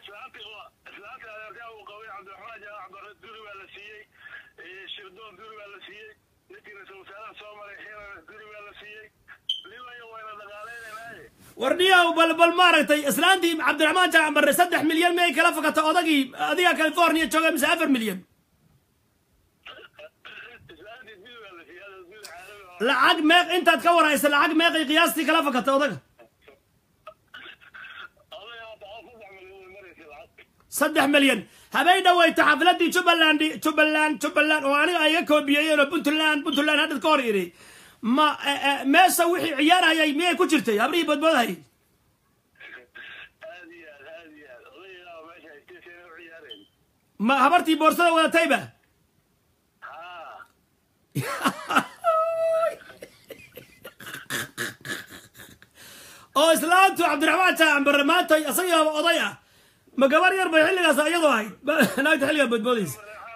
warniyaw bal bal maaragtay islaantii cabdiraxmaan jaacan barre saddex milyan miyay kala fakata odagii adiga california jooga mise afar milyan lacag meeq intaad ka waraysa lacag meeqay qiyaastii kala fakata odaga saddex milyan habay dhaweyta xafladii jubbaland jubbaland jubbaland oo aniga ay ga koobiyeyeen oo puntland puntland hadda ka hor iri ma meesha wixii ciyaarayay miyay ku jirtay habrihii badboodahayay ma habartii boorsada wadatayba oo islaantu cabdiraxmaan jaacan barre maanta isagiiaba oday ah ma gabar yar bay xilligaas iyadoo ahayd naagta xilligaa badboodaysa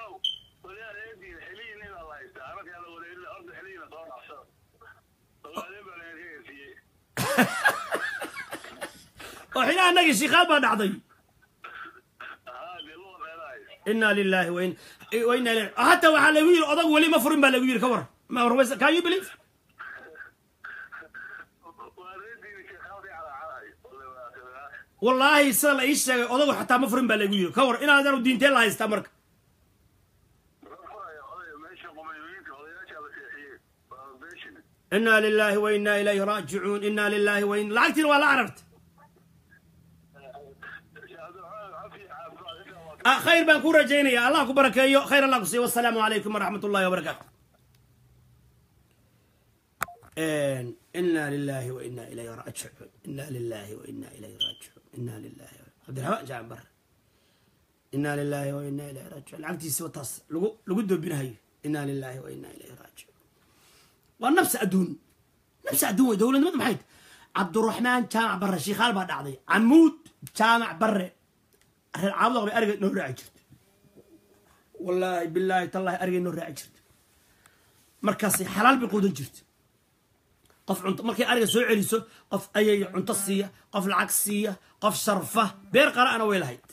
oo xilaa anagii shiikaal baa dhacday inaa lilahi wa ina ilayhi hataa waxaa lagu yiri odag weli ma furin baa lagu yiri ka war ma rumaysa can you believe wallaahi sida la ii sheegay odagu xataa ma furin baa lagu yiri ka war inaadanu diintee la haystaa marka inaa lilahi wa inaa ilayhi raajicuun inaa lilahi wa in lacagtiina waa la cararta خير بنكون رجيني الله كبرك يو خير الله كسي والسلام عليكم ورحمة الله وبركاته إن إنا لله وإنا إليه راجعون إنا لله وإنا إليه راجعون إنا لله عبد الهواء جاء برا إنا لله وإنا إليه راجعون العقد يسوى تص لقو لقو بنهاي إنا لله وإنا إليه راجعون والنفس أدون نفس أدون دولة ما محيط عبد الرحمن جامع برا شيخ خالد بعد عضي عمود جامع برا عبد الله أرجع نور عجرت والله بالله تالله أرجع نور عجرت مركزي حلال بقود جرت قف عنت مركي أرجع سوء عريسو قف أي عنتصية قف العكسية قف شرفة بير قراء أنا ويلا هيد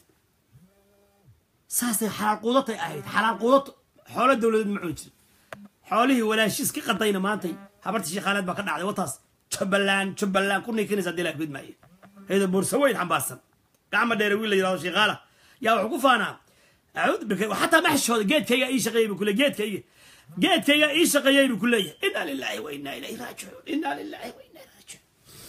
ساسي حلال قوضتي أهيد حلال قوضت حول الدولة المعوج حوله ولا شيء كي قضينا ما أنتي حبرت شي خالد بقى على وطاس شبلان شبلان كوني كنيسة ديلك بيد معي هذا بورسوين حنباسم قام دير ويلا يراو شغاله يا وقف انا اعوذ بك وحتى ما حش هذا جيت كي اي شقيه بكل جيت كي جيت كي اي شقيه بكل انا لله وانا اليه راجعون انا لله وانا اليه راجعون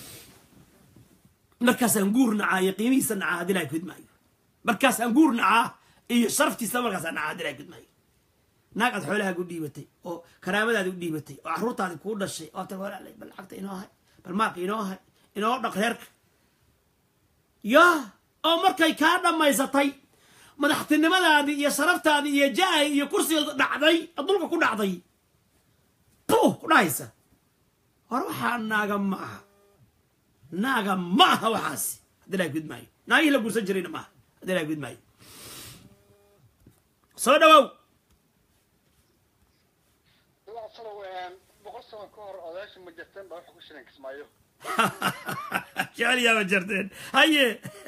مركز انقور نعا يقيني سنعا هذه لا يكد معي مركز انقور نعا اي شرفتي سمركز نعا هذه لا يكد معي naag aad xoolaha ku dhiibatay oo karaamadaadi u dhiibatay oo carruurtaadi kuu dhashay oo tir walaalay bal lacagta inoo hay bal maalka inoo hay inoo dhaq reerka yaa oo markay kaa dhammaysatay madaxtinimadaadii iyo sharaftaadii iyo jaahi iyo kursiga dhacday dulka ku dhacday buh ku dhahaysa hor waxaa naaga ma aha naaga ma aha waxaasi haddii laa gud maayo naagihii la guursan jirayna maaha haddii laa gud maayo soo dhawow boqol sano ka hor odayaasha ma jirteen baa waxa ku shirin kismaayo jecel yaa ma jirteen haye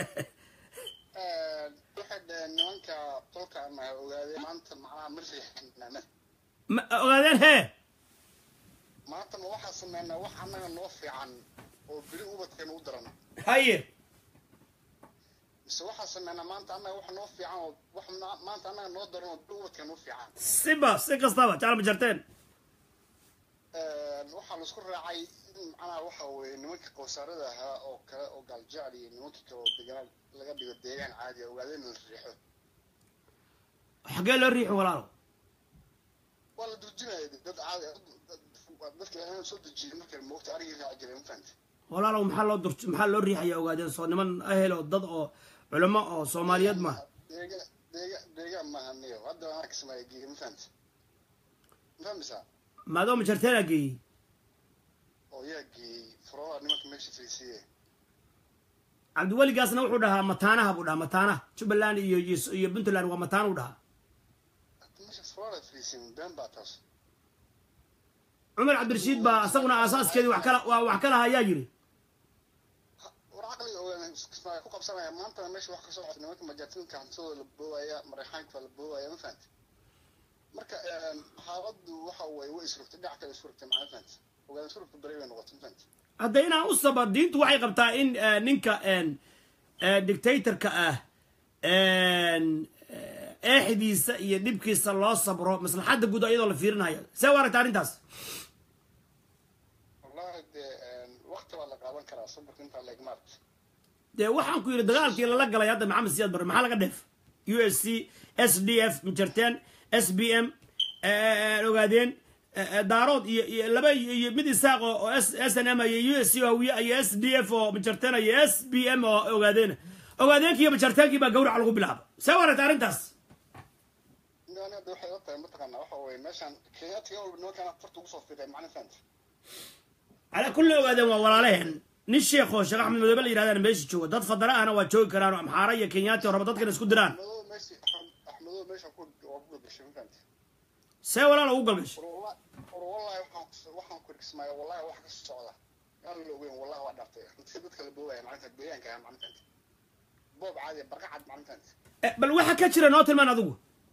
waxay dhaheen nimanka tolka ama ogaadeen maanta macnaha ma riixinana ma ogaadeen hee maanta ma waxaa sameynaa wax annaga noo fiican oo beri ubadkeena u daran haye mise waxaa sameynaa maanta annaga wax noo fiican oo wax maanta annaga noo daran oo beri ubadkeena u fiican siba si kastaba jecel ma jirteen waxaa la isku raacay in macnaha waxa weeye nimanka qowsaarada ahaa oo kale oo gaaljecel iyo nimanka kale oo deganaa laga dhigo deegaan caadi a ogaadeen la riixo xaggee loo riixin walaalo waa la durjinaya dad caadi dadka aan soo dejiyay markay moogta arigii raaci jiray ma fahanta walaalow maxaa loo dur maxaa loo riixaya ogaadeen soo niman ahel oo dad oo culamo oo soomaaliyeed maaha deega deega deegaan maaha niyo hadda anaa kasmaya geeya ma fahanta ma fahmaysaa maadoo ma jarteena geeyey oo yaa geeyey furada nimanka meesha fariisiye cabdiweligaasna wuxuu dhahaa mataanaha buu dhahaa mataanaha jubbaland iyo iyo puntland waa mataan u dhahaa meesha furada fariisiye been baa taas cumar cabdirashiid baa isaguna aasaaskeedii wax kala waa wax kala ayaa yiri war caqliga ogaana kismaayo ku qabsanaya maantana meesha wax ka soo codsa nimanka majaatinka hantidooda la boobaya mareexaanka la boobaya ma fahanta marka xaaladdu waxa weeye way isrugtay dhinac kale isrugtay macna fahanta ogaada isrugta bari bay noqotay ma fahanta hadda inaan u saba diintu waxay qabtaa in ninka dictatorka ah eexdiisa iyo dhibkiisa loo sabro maslaxadda guud iyadoo la fiirinayo see u aragta arrintaas wallahi dee waqti baa la qaadan karaa sabarka intaa la egmaart dee waxaan ku yidhi dagaalkii lala galay hadda maxamed siyaad barre maxaa laga dheef u s c s d f majarteen s b m ogaadeen daarood iyo iyo laba iyo mid isaaq oo s n m iyo u s c hawiye iyo s d f oo majarteen iyo s b m oo ogaadeen ogaadeenkii iyo majarteenkii baa gawraca lagu bilaaba see u aragta arrintaas hadda waxay la tahay mataqaanaa waxa weeye meeshaan kenyaatiga walba nimankaan farta ugu soo fiiqay macna fahanta على كل وادم والالهن نشيخ شيخ احمد مدبل يراهدان ماشي جوه دad fadara ahna waa joogi karaan oo amxaara iyo kenyaati raba dadkan isku diraan axmedo meesha ku wabdo gashay fahanta see walaal ugu galgashay wallahi waxaan waxaan ku rismay wallahi wax ka socda yaan loo weyn wallahi waa dhaftay inta dadka la boobay macna deegaanka ah macna fahanta boob caadi barqacad macna fahanta bal waxa ka jira noo tilmaan adigu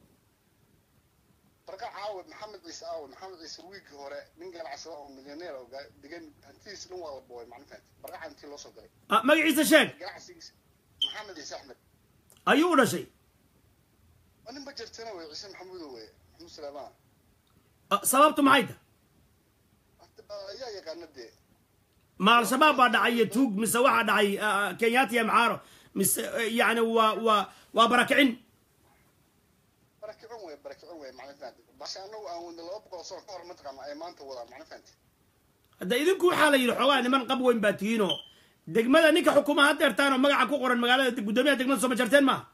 barqa caawid maxamed ciise aawid maxamed ciise wiigi hore nin ganacsada oo milyaneer oo degan hantidiisa dhan waa la booy macna fahanta barqa hantii loo soo galay magaciisa sheeg ganacsigiisa maxamed ciise axmed ayuu u dhashay nin ba jirtana way ciise maxamuud wey maxamuud salamaan sababtu maxay tahay ayaa yaqaana dee ma al-shabaab baa dhacay iyo tuug mise waxaa dhacay kenyaati iyo maxaaro mise yani waa waa waa barakicin barakicin wey barakicin wey macna fahanta base annagu aan weyna laba boqol sano ka hor mataqaana ay maanta wadaan macna fahanta hadda idinku waxaa la yidhi xoogaa niman qab weyn baa tihiinoo degmada ninka xukuumaha had deertaan oo magaca ku qoran magaalada guddoomiyaha degmada soo ma jarteen maaha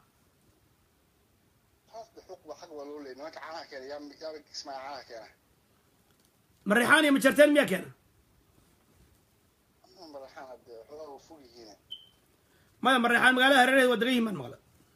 taasda xuquba xaq waa loo leeyay nimanka caanaha keena yaa yaa ismaaciil caanaha keena marixaan iyo ma jarteen miyaa keena ama marixaan hadde xoogaa waa fog yihiin maya marixaan magaalada hareeraheeda waa degan yihiin baan maqla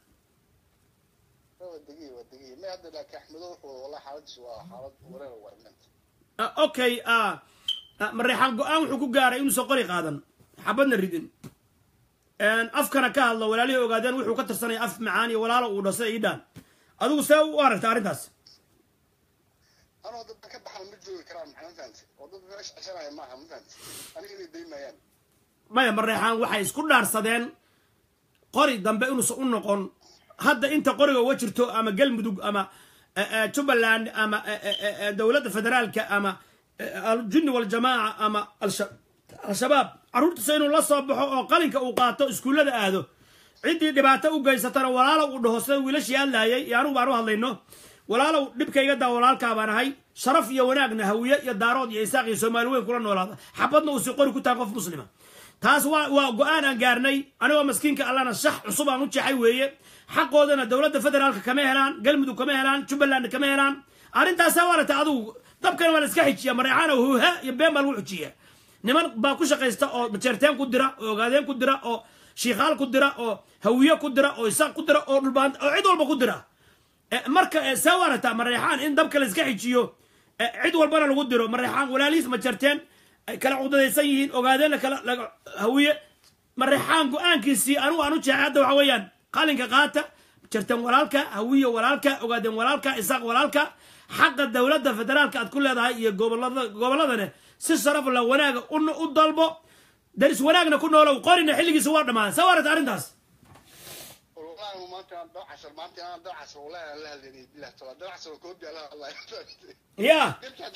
waa degiye waa degiye may hadda laakiin axmedo wuxuu wallahi xaaladiisu waa xaalad wareer waa imanta okay marixaan go-aan wuxuu ku gaaray inuusan qori qaadan xabadna ridin afkana ka hadlo walaalihii ogaadeen wuxuu ka tirsanaya af macaan iyo walaalo uu dhasay idhaan adigu see u aragta arrintaas anoo dadka ka baxan ma joogi karaan macna fahanta oo dad meesha ceshanaya maaha ma fahanta aniga inay daymayaan maya marixaan waxay isku dhaarsadeen qori dambe inuusan u noqon hadda inta qoriga uga jirto ama galmudug ama jubbaland ama dowladda federaalka ama aljunni waljamaaca ama al-shabaab carruurtiisa inuu la soo baxo oo qalinka uu qaato iskuullada aado ciddii dhibaato u geysatana walaalo uu dhaho sida wiilashii hadlaayay iyo anugu baan u hadlayno walaalow dhibkayga daa walaalkaa baan ahay sharaf iyo wanaagna hawiye iyo daarood iyo isaaq iyo soomaali weyn kula noolaada xabadna uu si qori ku tahay qof muslima taas waa waa go'aan aan gaarnay anigoo maskiinka allana shax cusub aan u jeexay weeye xaqoodana dowladda federaalka kama helaan galmudug kama helaan jubbaland kama helaan arrintaasa waarata adigu dabkana waa la iska xijiya mareexaana huuha iyo been baa lagu xijiya niman baa ku shaqaysta oo majeerteen ku dira oo ogaadeen ku dira oo shiikhaal ku dira oo hawiye ku dira oo isaaq ku dira oo dhulbaan oo cid walba ku dira marka saa waarata mareexaan in dabka la iska xijiyo cid walbana lagu diro mareexaan walaalihiis majeerteen kala cudadaysan yihiin ogaadeenna kala hawiye mareexaan go-aankiisii anigu aan u jeexay hadda waxa weeyaan qalinka qaata jirtan walaalka hawiye walaalka ogaadeen walaalka isaaq walaalka xaqa dowladda federaalka aad ku leedahay iyo gobolada goboladana si sharaf la wanaaga u dalbo daris wanaagna ku noolow qorina xilligiisa waa dhamaaday soo warata arrintaas والله ما انت ضاع عشر ما انت انا ضاع عشر والله لا لا لا ترى ضاع عشر كوبي لا الله يا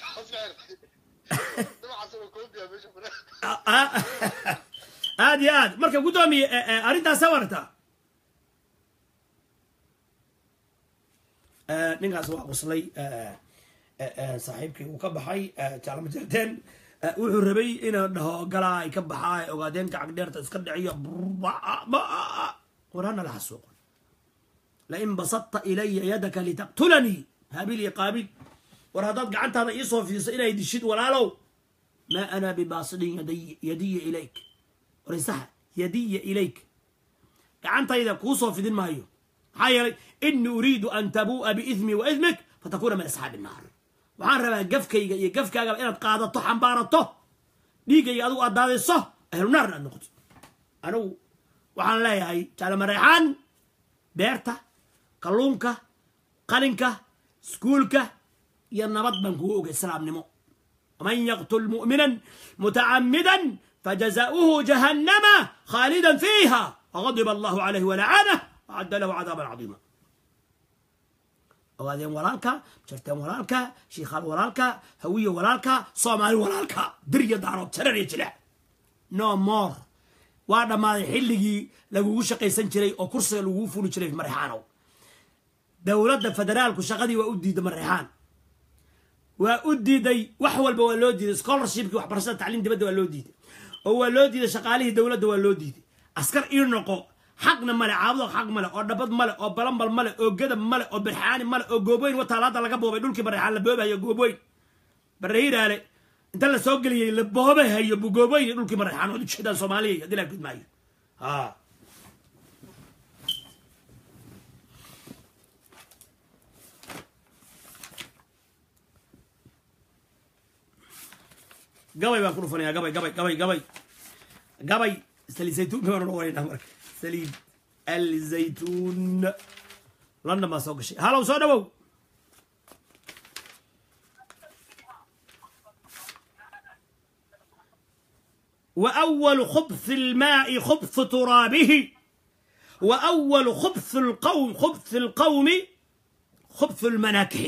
ضاع عشر كوبي يا باشا هادي هاد marka gudoomiye arrintaas soo warata ninkaas waa qoslay saaxiibkii uu ka baxay jaalama jirteen wuxuu rabay inuu dhaho galaa ay ka baxaa ogaadeen gacag dheerta iska dhiciyo warana la xasuuq la in basatta ilayya yadaka litaqtulani habil iqabil war hadaad gacantaada ii soo fiiso inay dishid walaalow ma ana bibasidin yadiya ilayk warisaha yadiya ilayk gacantayda kuu soo fidin maayo maxaa yeelay إني أريد أن تبوء بإثمي وإثمك فتكون من أصحاب النار وعن ربا قفكيga iyo gafkaaga inaad qaadato xambaarato dhiigay adu adaadayso ahlu naar aad noqoto anigu waxaan leeyahay jaala mareexaan beerta kalluunka qalinka iskuulka iyo nabad baan kugu ogay islaamnimo ومن يقتل مؤمنا متعمدا فجزاؤه جهنم خالدا فيها وغضب الله عليه ولعنه وأعد له عذابا عظيما ogaadeen walaalka jirteen walaalka shiikhaal walaalka hawiye walaalka soomaali walaalka dirya daarood jarar iyo jileec no more waa dhammaaday xilligii lagugu shaqaysan jiray oo kursiga lagugu fuli jiray mareexaanow dowladda federaalku shaqadii waa u diiday mareexaan waa u diiday wax walba waa loo diiday scholarshipkii waxbarashada tacliin dibadda waa loo diiday oo waa loo diiday shaqaalihii dowladda waa loo diiday askar ii noqo حقنا ملا عابد حق ملا أو دبض ملا أو بلمبل ملا أو قدم ملا أو برحاني ملا أو جوبين وطلعت على جبوبين دول كبر على بوبه يا جوبين برهير عليه أنت اللي سوق لي البوبه هي أبو جوبين دول كبر حانو دي شدة صومالية دي لك معي ها قبي بكون فنيا قبي قبي قبي قبي قبي سلي زيتون كمان وين أمرك سليم الزيتون لنا ما سوق شيء هلا وسودو وأول خبث الماء خبث ترابه وأول خبث القوم خبث القوم خبث المناكح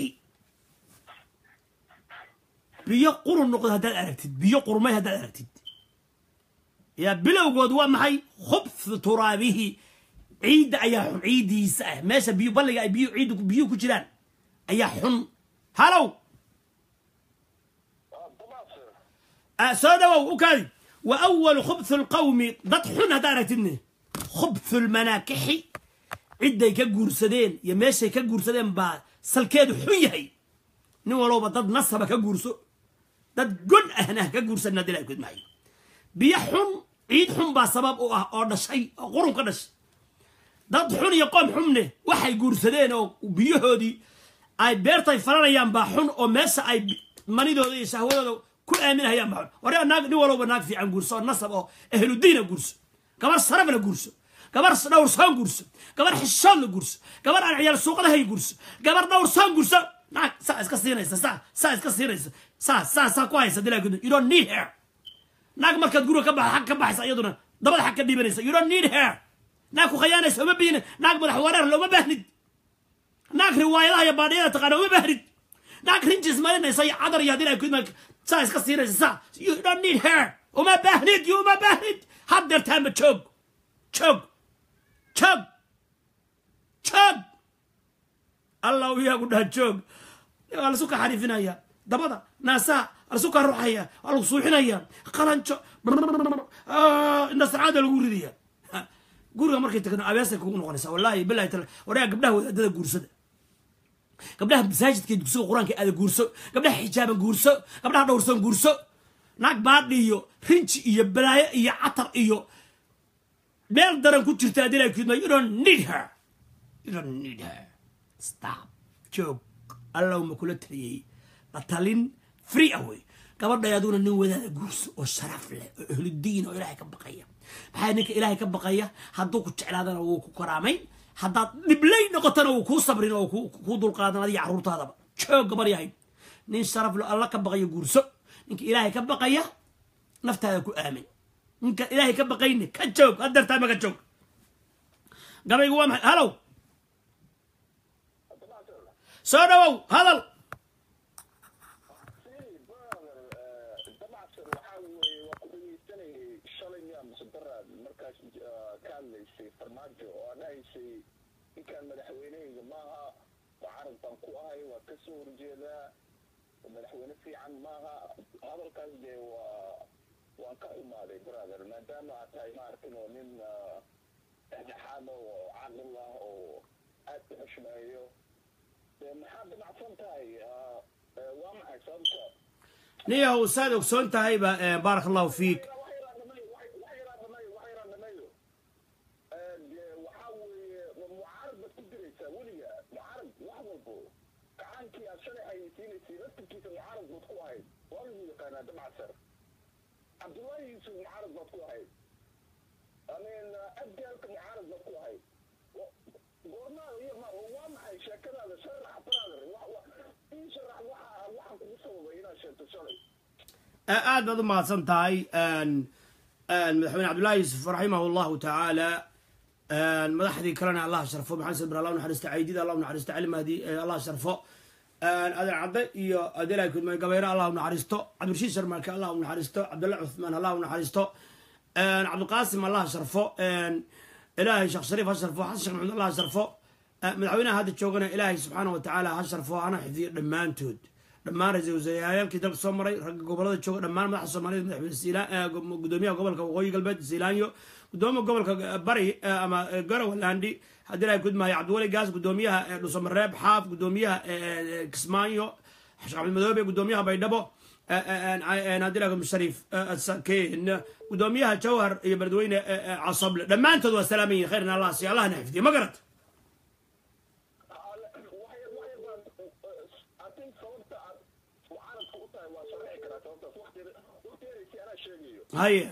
بيقر النقطة هذا الأرتد بيقر ما هذا الأرتد يا بلو قد ومحي خبث ترابه عيد أيا عيدي ساه ماشى بيو بلغ بيو عيد بيو كجيران أيا حن هلو أه سودو وكذا وأول خبث القوم ضد حن هدارتني خبث المناكح عدة كجورسدين يا ماشى كجورسدين با سلكاد حيهي نولو بضد نصب كجورسو ضد جن هنا كجورسنا دلائل كد معي بيحن عيد حن با سبب أو أو شيء قرن كدش dad xun iyo qoom xumne waxay guursadeen oo biyahoodii ay beertay faranayaan baa xun oo meesha ay manidooda iyo shahwadooda ku aaminayaan baa xun waraa naag nin walba naag fiican guurso nasab oo ahlu diina guurso gabar sarafna guurso gabar dhowr saan guurso gabar xishood guurso gabar aan ciyaal suuqada hay guurso gabar dhowr saan guurso naag saa iska siinaysa saa saa iska siinaysa saa saa saa ku haysa dilaa gudu you don't need her naag markaad guriga ka baxay xaq ka baxaysa iyaduna dabada xaq ka dhiibanaysa you don't need her ناكو خيانة سوما بينا ناك مدح ورار لو ما بهند ناك رواية يا بادية تقانا ما بهند ناك رنجز مالنا يصيح عذر يا دينا كل مالك سايس كسيرة سا you don't need her وما بهند يو ما بهند have their time to chug chug chug chug الله وياك وده جوج على سوق حريفنا يا دبضة ناسا على سوق الروحية على صوحنا يا قلنشو آه الناس عادة الجوري دي جوري مركي تكنا أبيسك يكون قنصة والله بالله ترى وريا قبلها هذا جورسة قبلها مساجد كده جورسة قرآن كده جورسة قبلها حجاب جورسة قبلها دورسون جورسة ناك بعد إيو رنش إيو بلايا إيو عطر إيو بيل درن كنت تهدي لك you don't need her you don't need her stop joke اللهم كل تري بطلين free away قبل لا يدون إنه هذا جورس والشرف له أهل الدين وإلهي كبقية بحينك إلهي كبقية هدوك تعلادنا وكرامين هدا نبلي نقطنا وكو صبرنا وكو دول قادنا دي عرورت هذا شو قبل ياهي نين شرف له الله كبقية جورس إنك إلهي كبقية نفتها كو آمن إنك إلهي كبقيني كجوك قدر تايم كجوك قبل يقوم هلو سودو هذا كان مدحويني معها وعرض طنقوها وكسور جيدا ومدحويني في عن معها هذا القصد و وانقعوا مالي برادر ما دام أتاي ماركن ومن احتحامه وعقل الله وأتحش معيه محاب معصمتاي وامعي صمتا نيا أستاذ سونتا هيبة بارك الله فيك عبد الله يوسف معارض مطلوعي أمين أجلك معارض مطلوعي قلنا يما هو معي شكل هذا شرح برادر إيه شرح وحا وحا كوسو بينا شنت شري aad baad u mahadsan tahay madaxweyne cabdullaahi yuusuf raximah allahu tacaala madaxdii kalena allah sharfo maxamed sabir allah naxariista caydida allah naxariista cali mahdi allah sharfo adeer cadde iyo adeelay kudmay gabayre allah naxariisto cabdirashiid sharmaarke allah naxariisto cabdulla cuthmaan allah naxariisto cabdiqaasim allah sharfo ilaahay sheekh shariif ha sharfo xasan sheekh maxamed allah sharfo madaxweynaha hadda joogana ilaahay subxaana wa tacaala ha sharfo hana xifdiyo dhammaantood dhammaan ra-iisul wasaarayaalkii dalka soo maray ragga gobolada jooga dhammaan madaxda soomaaliyed madaxweyne gudoomiyaha gobolka waqooyi galbeed siilaanyo gudoomiyaha gobolka bari ama garowalandhi haddii ilahay kudmaayo cabdiwali gaas gudoomiyaha dhusamareeb xaaf gudoomiyaha kismaayo sheekh cabdi madoobe gudoomiyaha baydhabo haddii ilahay shariif sakeen gudoomiyaha jawhar iyo beledweyne casable dhammaantood waa salaaman yihin khayrna allah siiyo allahna xifdiyo ma garat هيا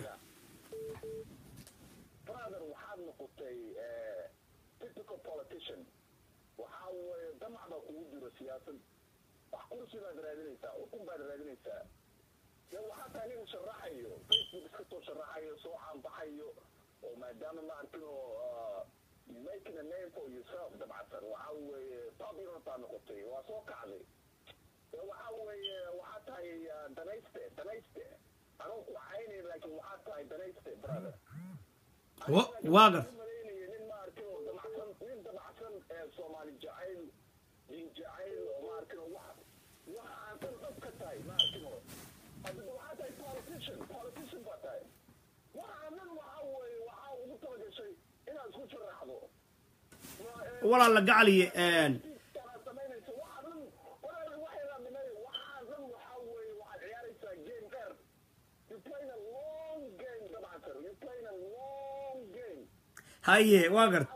brother waxaad noqotay typical politician waxa uu damacda ugu jiro siyaasad wax kursi baad raadinaysaa ukun baad raadinaysaa ya waxaa tahay nin sharaxayo facebook iska soo sharaxayo soo caanbaxayo oo maadaama ma arkino making a name for yourself dabcan waxa weeye popular baa noqotay waa soo kacday waxa weeye waxaa tahay danayste danayste أنا وعيني لكن وحتى هيدريست برادر. واقف. من ماركو دمعسن من دمعسن صومالي جعيل من جعيل وماركو واحد واحد تبكتاي ماركو. هذا واحد هاي politician politician بتاعي. واحد من وحاول وحاول مطلق شيء إلى أسكت الرحضو. والله اللي قالي آن. هاي واقر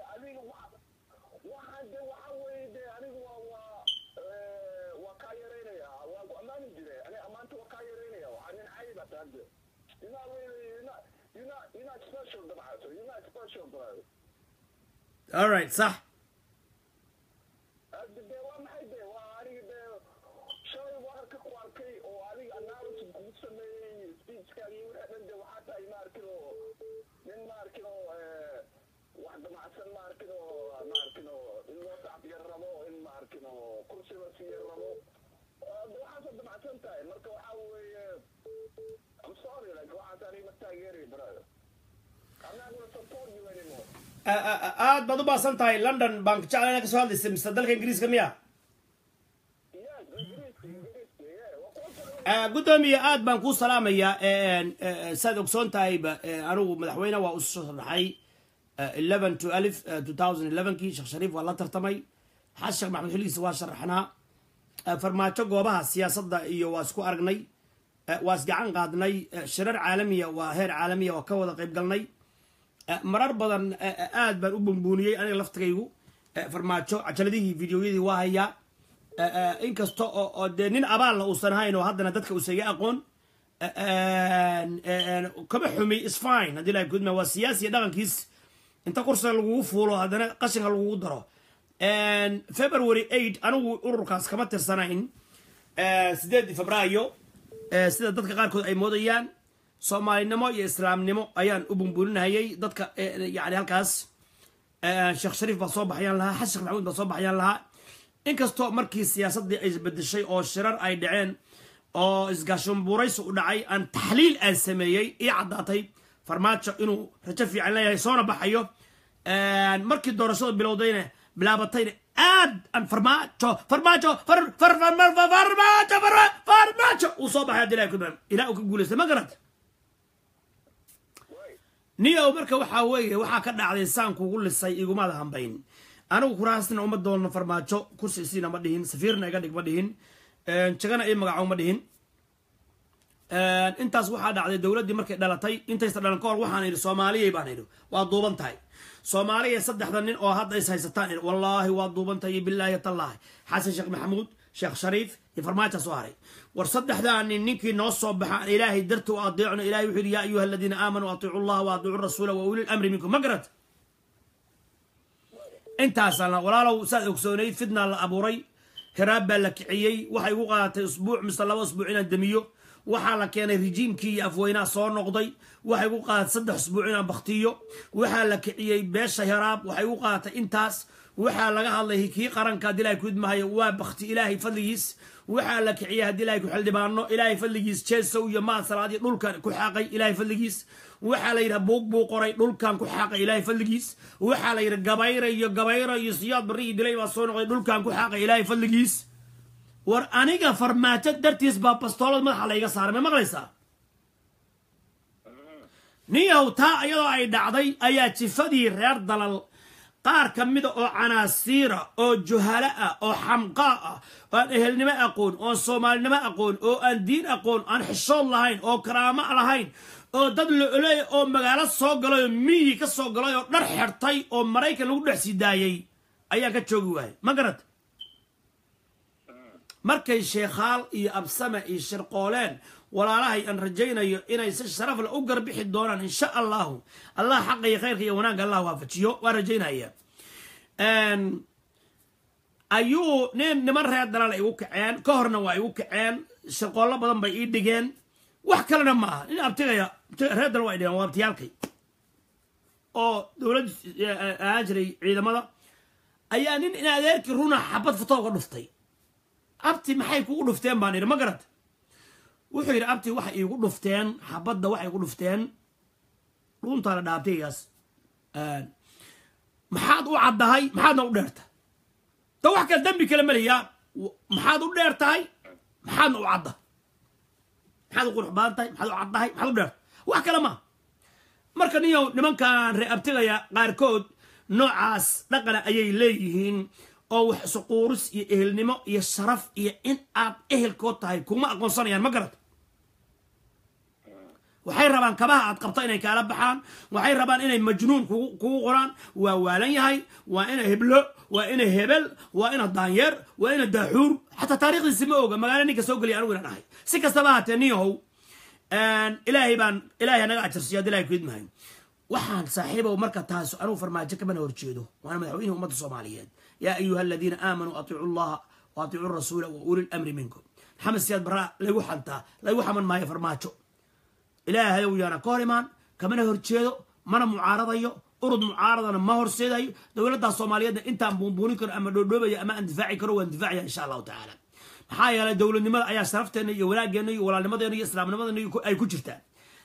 all right صح واحد معسل ماركنو ماركنو الوسع يرمو إن ماركنو كرسي بس يرمو بحسب معسل تاي مركو حاوي I'm sorry like واحد ثاني متاجري brother I'm not gonna support you anymore aad baad u baasan tahay london baan jeclayna ka soo hadlaysa mise dalka ingiriiska miya gudoomiye aad baan kuu salaamayaa saad ogsoon tahayba anigu madaxweyne waa u soo sharaxay eleven to alif two thousand eleven kii sheekh shariif waa la tartamay xasan sheekh maxamed xiligiisa waa sharaxnaa farmaajo goobaha siyaasadda iyo waa isku aragnay waa isgacan qaadnay shirar caalamiya waa heer caalamiya oo ka wada qayb galnay marar badan aad baan u bumbuuniyey aniga laftigaygu farmaajo cajaladihii videoyadii waa hayaa inkasta oo dee nin abaalla uusan hayn oo haddana dadka uusaga aqoon kama xumi isfine haddii ilahay kudma waa siyaasiya dhaqankiis inta kursiga lagugu fuulo haddana qashinka lagugu daro february eight anigu ururkaas kama tirsanayn sideedii febraayo sida dadka qaarkood ay moodayaan soomaalinimo iyo islaamnimo ayaan u bumbuuninahayay dadka yani halkaas sheekh shariif baa soo baxayaan lahaa xasan sheekh maxamuud baa soo baxayaan lahaa inkastoo markii siyaasaddii ay isbedeshay oo shirar ay dhaceen oo isgaashanbuuraysi u dhacay aan taxliil aan sameeyey ii caddaatay farmaajo inuu rajo fiican leeyahay soona baxayo markii doorashada bilowdayna bilaabatayna aad aan farmaajo farmaajo farmaajo farmaajo uu soo baxay haddii ilahay kudman ilaa uu ka guulaystay ma garad niyow marka waxaa weeye waxaa ka dhacday saan kugu lisay igumada hambayn anigu kuraastina uma doonno farmaajo kursi isiina ma dhihin safiirna iga dhig ma dhihin jagana ii magaco ma dhihin intaas waxaa dhacday dowladdii markay dhalatay intaysa dhalan ka hor waxaan idhi soomaaliyay baan idhi waa duuban tahay soomaaliya saddexda nin oo hadda is haysataan idhi wallaahi waa duuban tahay bilaahi tallaahi xasan sheekh maxamuud sheekh shariif iyo farmaajo soo haray war saddexdaa nin ninkii noo soo baxaan ilaahay darti u adeecno ilahay wuxuu yidhi yaa ayuha aladiina aamanuu atiicu llaha wa atiicu rasuula wa uli lamri minkum ma garad intaasana walaalow saad ogsoonayd fidnaa la abuuray hiraab baa la kiciyey waxay igu qaadatay usbuuc mise laba usbuuc inaan damiyo waxaa la keenay rejiimkii iyo afweynaa soo noqday waxay igu qaadatay saddex usbuuc inaan baktiyo waxaa la kiciyey beesha hiraab waxay igu qaadatay intaas waxaa laga hadlay kii qaranka haddii ilahay kuidmahayo waa bakti ilaahay fadligiis waxaa la kiciyey haddii ilahay ku xildhibaano ilaahay fadligiis jeesow iyo maad salaadii dhulkan ku xaaqay ilaahay fadligiis waxaa la yidhi buug buu qoray dhulkan ku xaaqay ilaahay fadligiis waxaa la yidhi gabayra iyo gabayra iyo siyaad barri iyo dilay baa soo noqday dhulkan ku xaaqay ilaahay fadligiis war aniga farmaajo dartiis baa bastoolad madaxa layga saaray ma maqlaysaa niyow taa iyadoo ay dhacday ayaa jifadii reer dalal qaar ka mida oo canaasiira oo juhala ah oo xamqaa ah oo aan ehelnimo aqoon oon soomaalinimo aqoon oo aan diin aqoon aan xishood lahayn oo karaamo lahayn oo dad la oleey oo magaalo soo galay oo miyi ka soo galay oo dhar xirtay oo maraykan lagu dhex sii daayey ayaan ka joogi waayay ma garad markay sheekhaal iyo absame iyo shirqooleen walaalahay aan rajaynayo inay si sharaf leh u garbixi doonaan insha allahu allah xaqa iyo khayrka iyo wanaagga allah waafajiyo waa rajaynaya ayuu nin niman reer dalal ay igu kaceen ka horna waa igu kaceen shirqoollo badan bay ii dhigeen wax kalena ma aha nin abtigaya reer dalal waa dhigeen waa abtiyaalkay oo dowladda ahaan jiray ciidamada ayaa nin in adeerkii runa xabad futo uga dhuftay abti maxay kugu dhufteen baan idhi ma garad wuxuu yidhi abti waxay iigu dhufteen xabadda waxay igu dhufteen dhuuntaa la dhaabtaygaas maxaad u caddahay maxaadna u dheerta da wax kale dambi kale maliyaa maxaad u dheer tahay maxaadna u cadda maxaad u qurux badan tahay maxaad u caddahay maxaad u dheerta wax kale ma marka niyow nimankan ree abtigaya qaarkood noocaas dhaqana ayay leeyihiin oo wax suquuris iyo ehelnimo iyo sharaf iyo in aad ehelkood tahay kuma aqoonsanayaan ma garad waxay rabaan kabaha aad qabto inay kaala baxaan waxay rabaan inay majnuun kugu qoraan waa waalan yahay waa ina heblo waa ina hebel waa ina daanyeer waa ina daaxuur xataa taarikhdiisi ma oga magaalo ninka soo geliya anigu inaan ahay si kastaba haatee niyahow ilaahay baan ilaahay naga ajarsiyo haddi ilahay kuidmahay waxaan saaxiibow marka taas anugu farmaajo kamana horjeedo waana madaxweynaha ummadda soomaaliyeed yaa ayuha aladiina aamanuu atiicu llaha wa atiicu rasuula wa uli lamri minkum maxamed siyaad barraa lagu xantaa lagu xaman maayo farmaajo ilaahay ow yaana ka hor imaan kamana horjeedo mana mucaaradayo urud mucaaradana ma horseedayo dowladda Soomaaliyeedna intaan buunbuunin karo ama dhoodhoobaya ama aan difaaci karo waan difaacaya insha Allah taala maxaa yeelay dowladnimada ayaa sharafteena iyo wanaageena iyo walaalnimadeena iyo islaamnimadeena ay ku jirtaan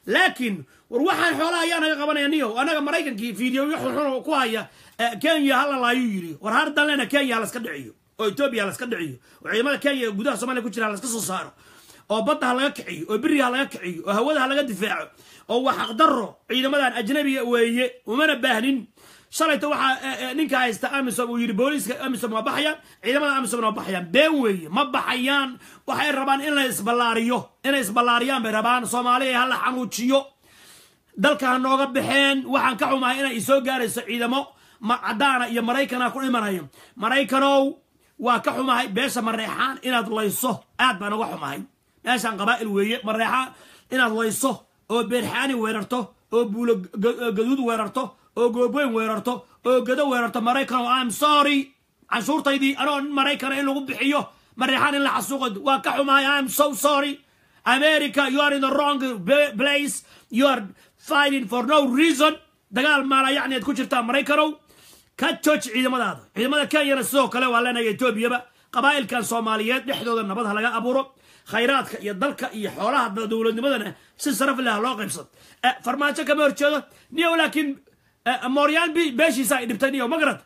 laakiin war waxaan xoolaha ayaa naga qabanaya niyo anaga maraykankii fiidiyooyo xunxun ku haya kenya hala laayuu yidhi war har danlena kenya halaska dhiciyo oo etoobiya halaska dhiciyo oo ciidamada kenya gudaha soomaaliya ku jira halaska soo saaro oo badda ha laga kiciyo oo beriga ha laga kiciyo oo hawada ha laga difaaco oo waa xaqdarro ciidamadan ajnabiga weeye umana baahnin shalayta waxaa ninka haysta amisom uu yidhi booliiska amisom waa baxayaan ciidamada amisom waa baxayaan been weeye ma baxayaan waxay rabaan in la isballaariyo inay isballaariyaan bay rabaan soomaaliya ha la xanuujiyo dalka ha nooga baxeen waxaan ka xumahay inay isoo gaarayso ciidamo cadaana iyo maraykana ku dhimanayo maraykanow waa ka xumahay beesha mareexaan inaad layso aad baan uga xumahay meeshaan qabaa'il weeye mareexaan inaad layso oo beerxaani weerarto oo buulo gaduud weerarto oo gooboyn weerarto oo gado weerarto maraykan I'm sorry canshuurtaydii anoo maraykan in lagu bixiyo mareexaan in la xasuuqo waa ka xumahay I'm so sorry America you are in the wrong place you are fighting for no reason dagaal maala yacni aad ku jirtaa maraykanow ka jooj ciidamadaada ciidamada kenyana sidoo kale waa leenahay etoobiyaba qabaa'ilkan soomaaliyeed dhexdooda nabad ha laga abuuro khayraadka iyo dalka iyo xoolaha dowladnimadana si saraf leh loo qaybsado farmaajo kama horjeedo niyo laakiin mooryaan beeshiisa ay dhibtay niyo magarad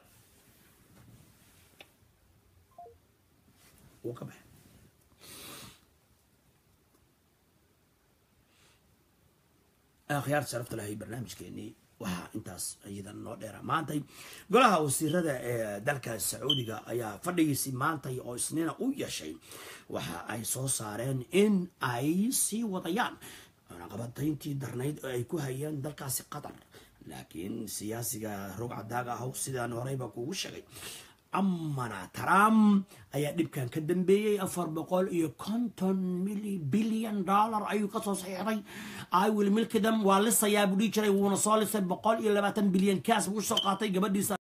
akhyaar sharafta lahay barnaamijkeennii waxaa intaas iyadan noo dheera maantay golaha wasiirada ee dalka sacuudiga ayaa fadhigiisii maantay oo isniina u yeeshay waxa ay soo saareen in ay sii wadayaan cunaqabatayntii darnayd oo ay ku hayeen dalkaasi qatar laakiin siyaasiga rogcadaaga ah sidaan horeyba kugu sheegay amana Trump ayaa dhibkan ka dambeeyay afar boqol iyo konton bilyan dollar ayuu ka soo saxiixday I will milk them waa lisayaa buu dhihi jiray wuuna soo lisay boqol iyo labaatan bilyan kaas buu soo qaatay gabadhiisa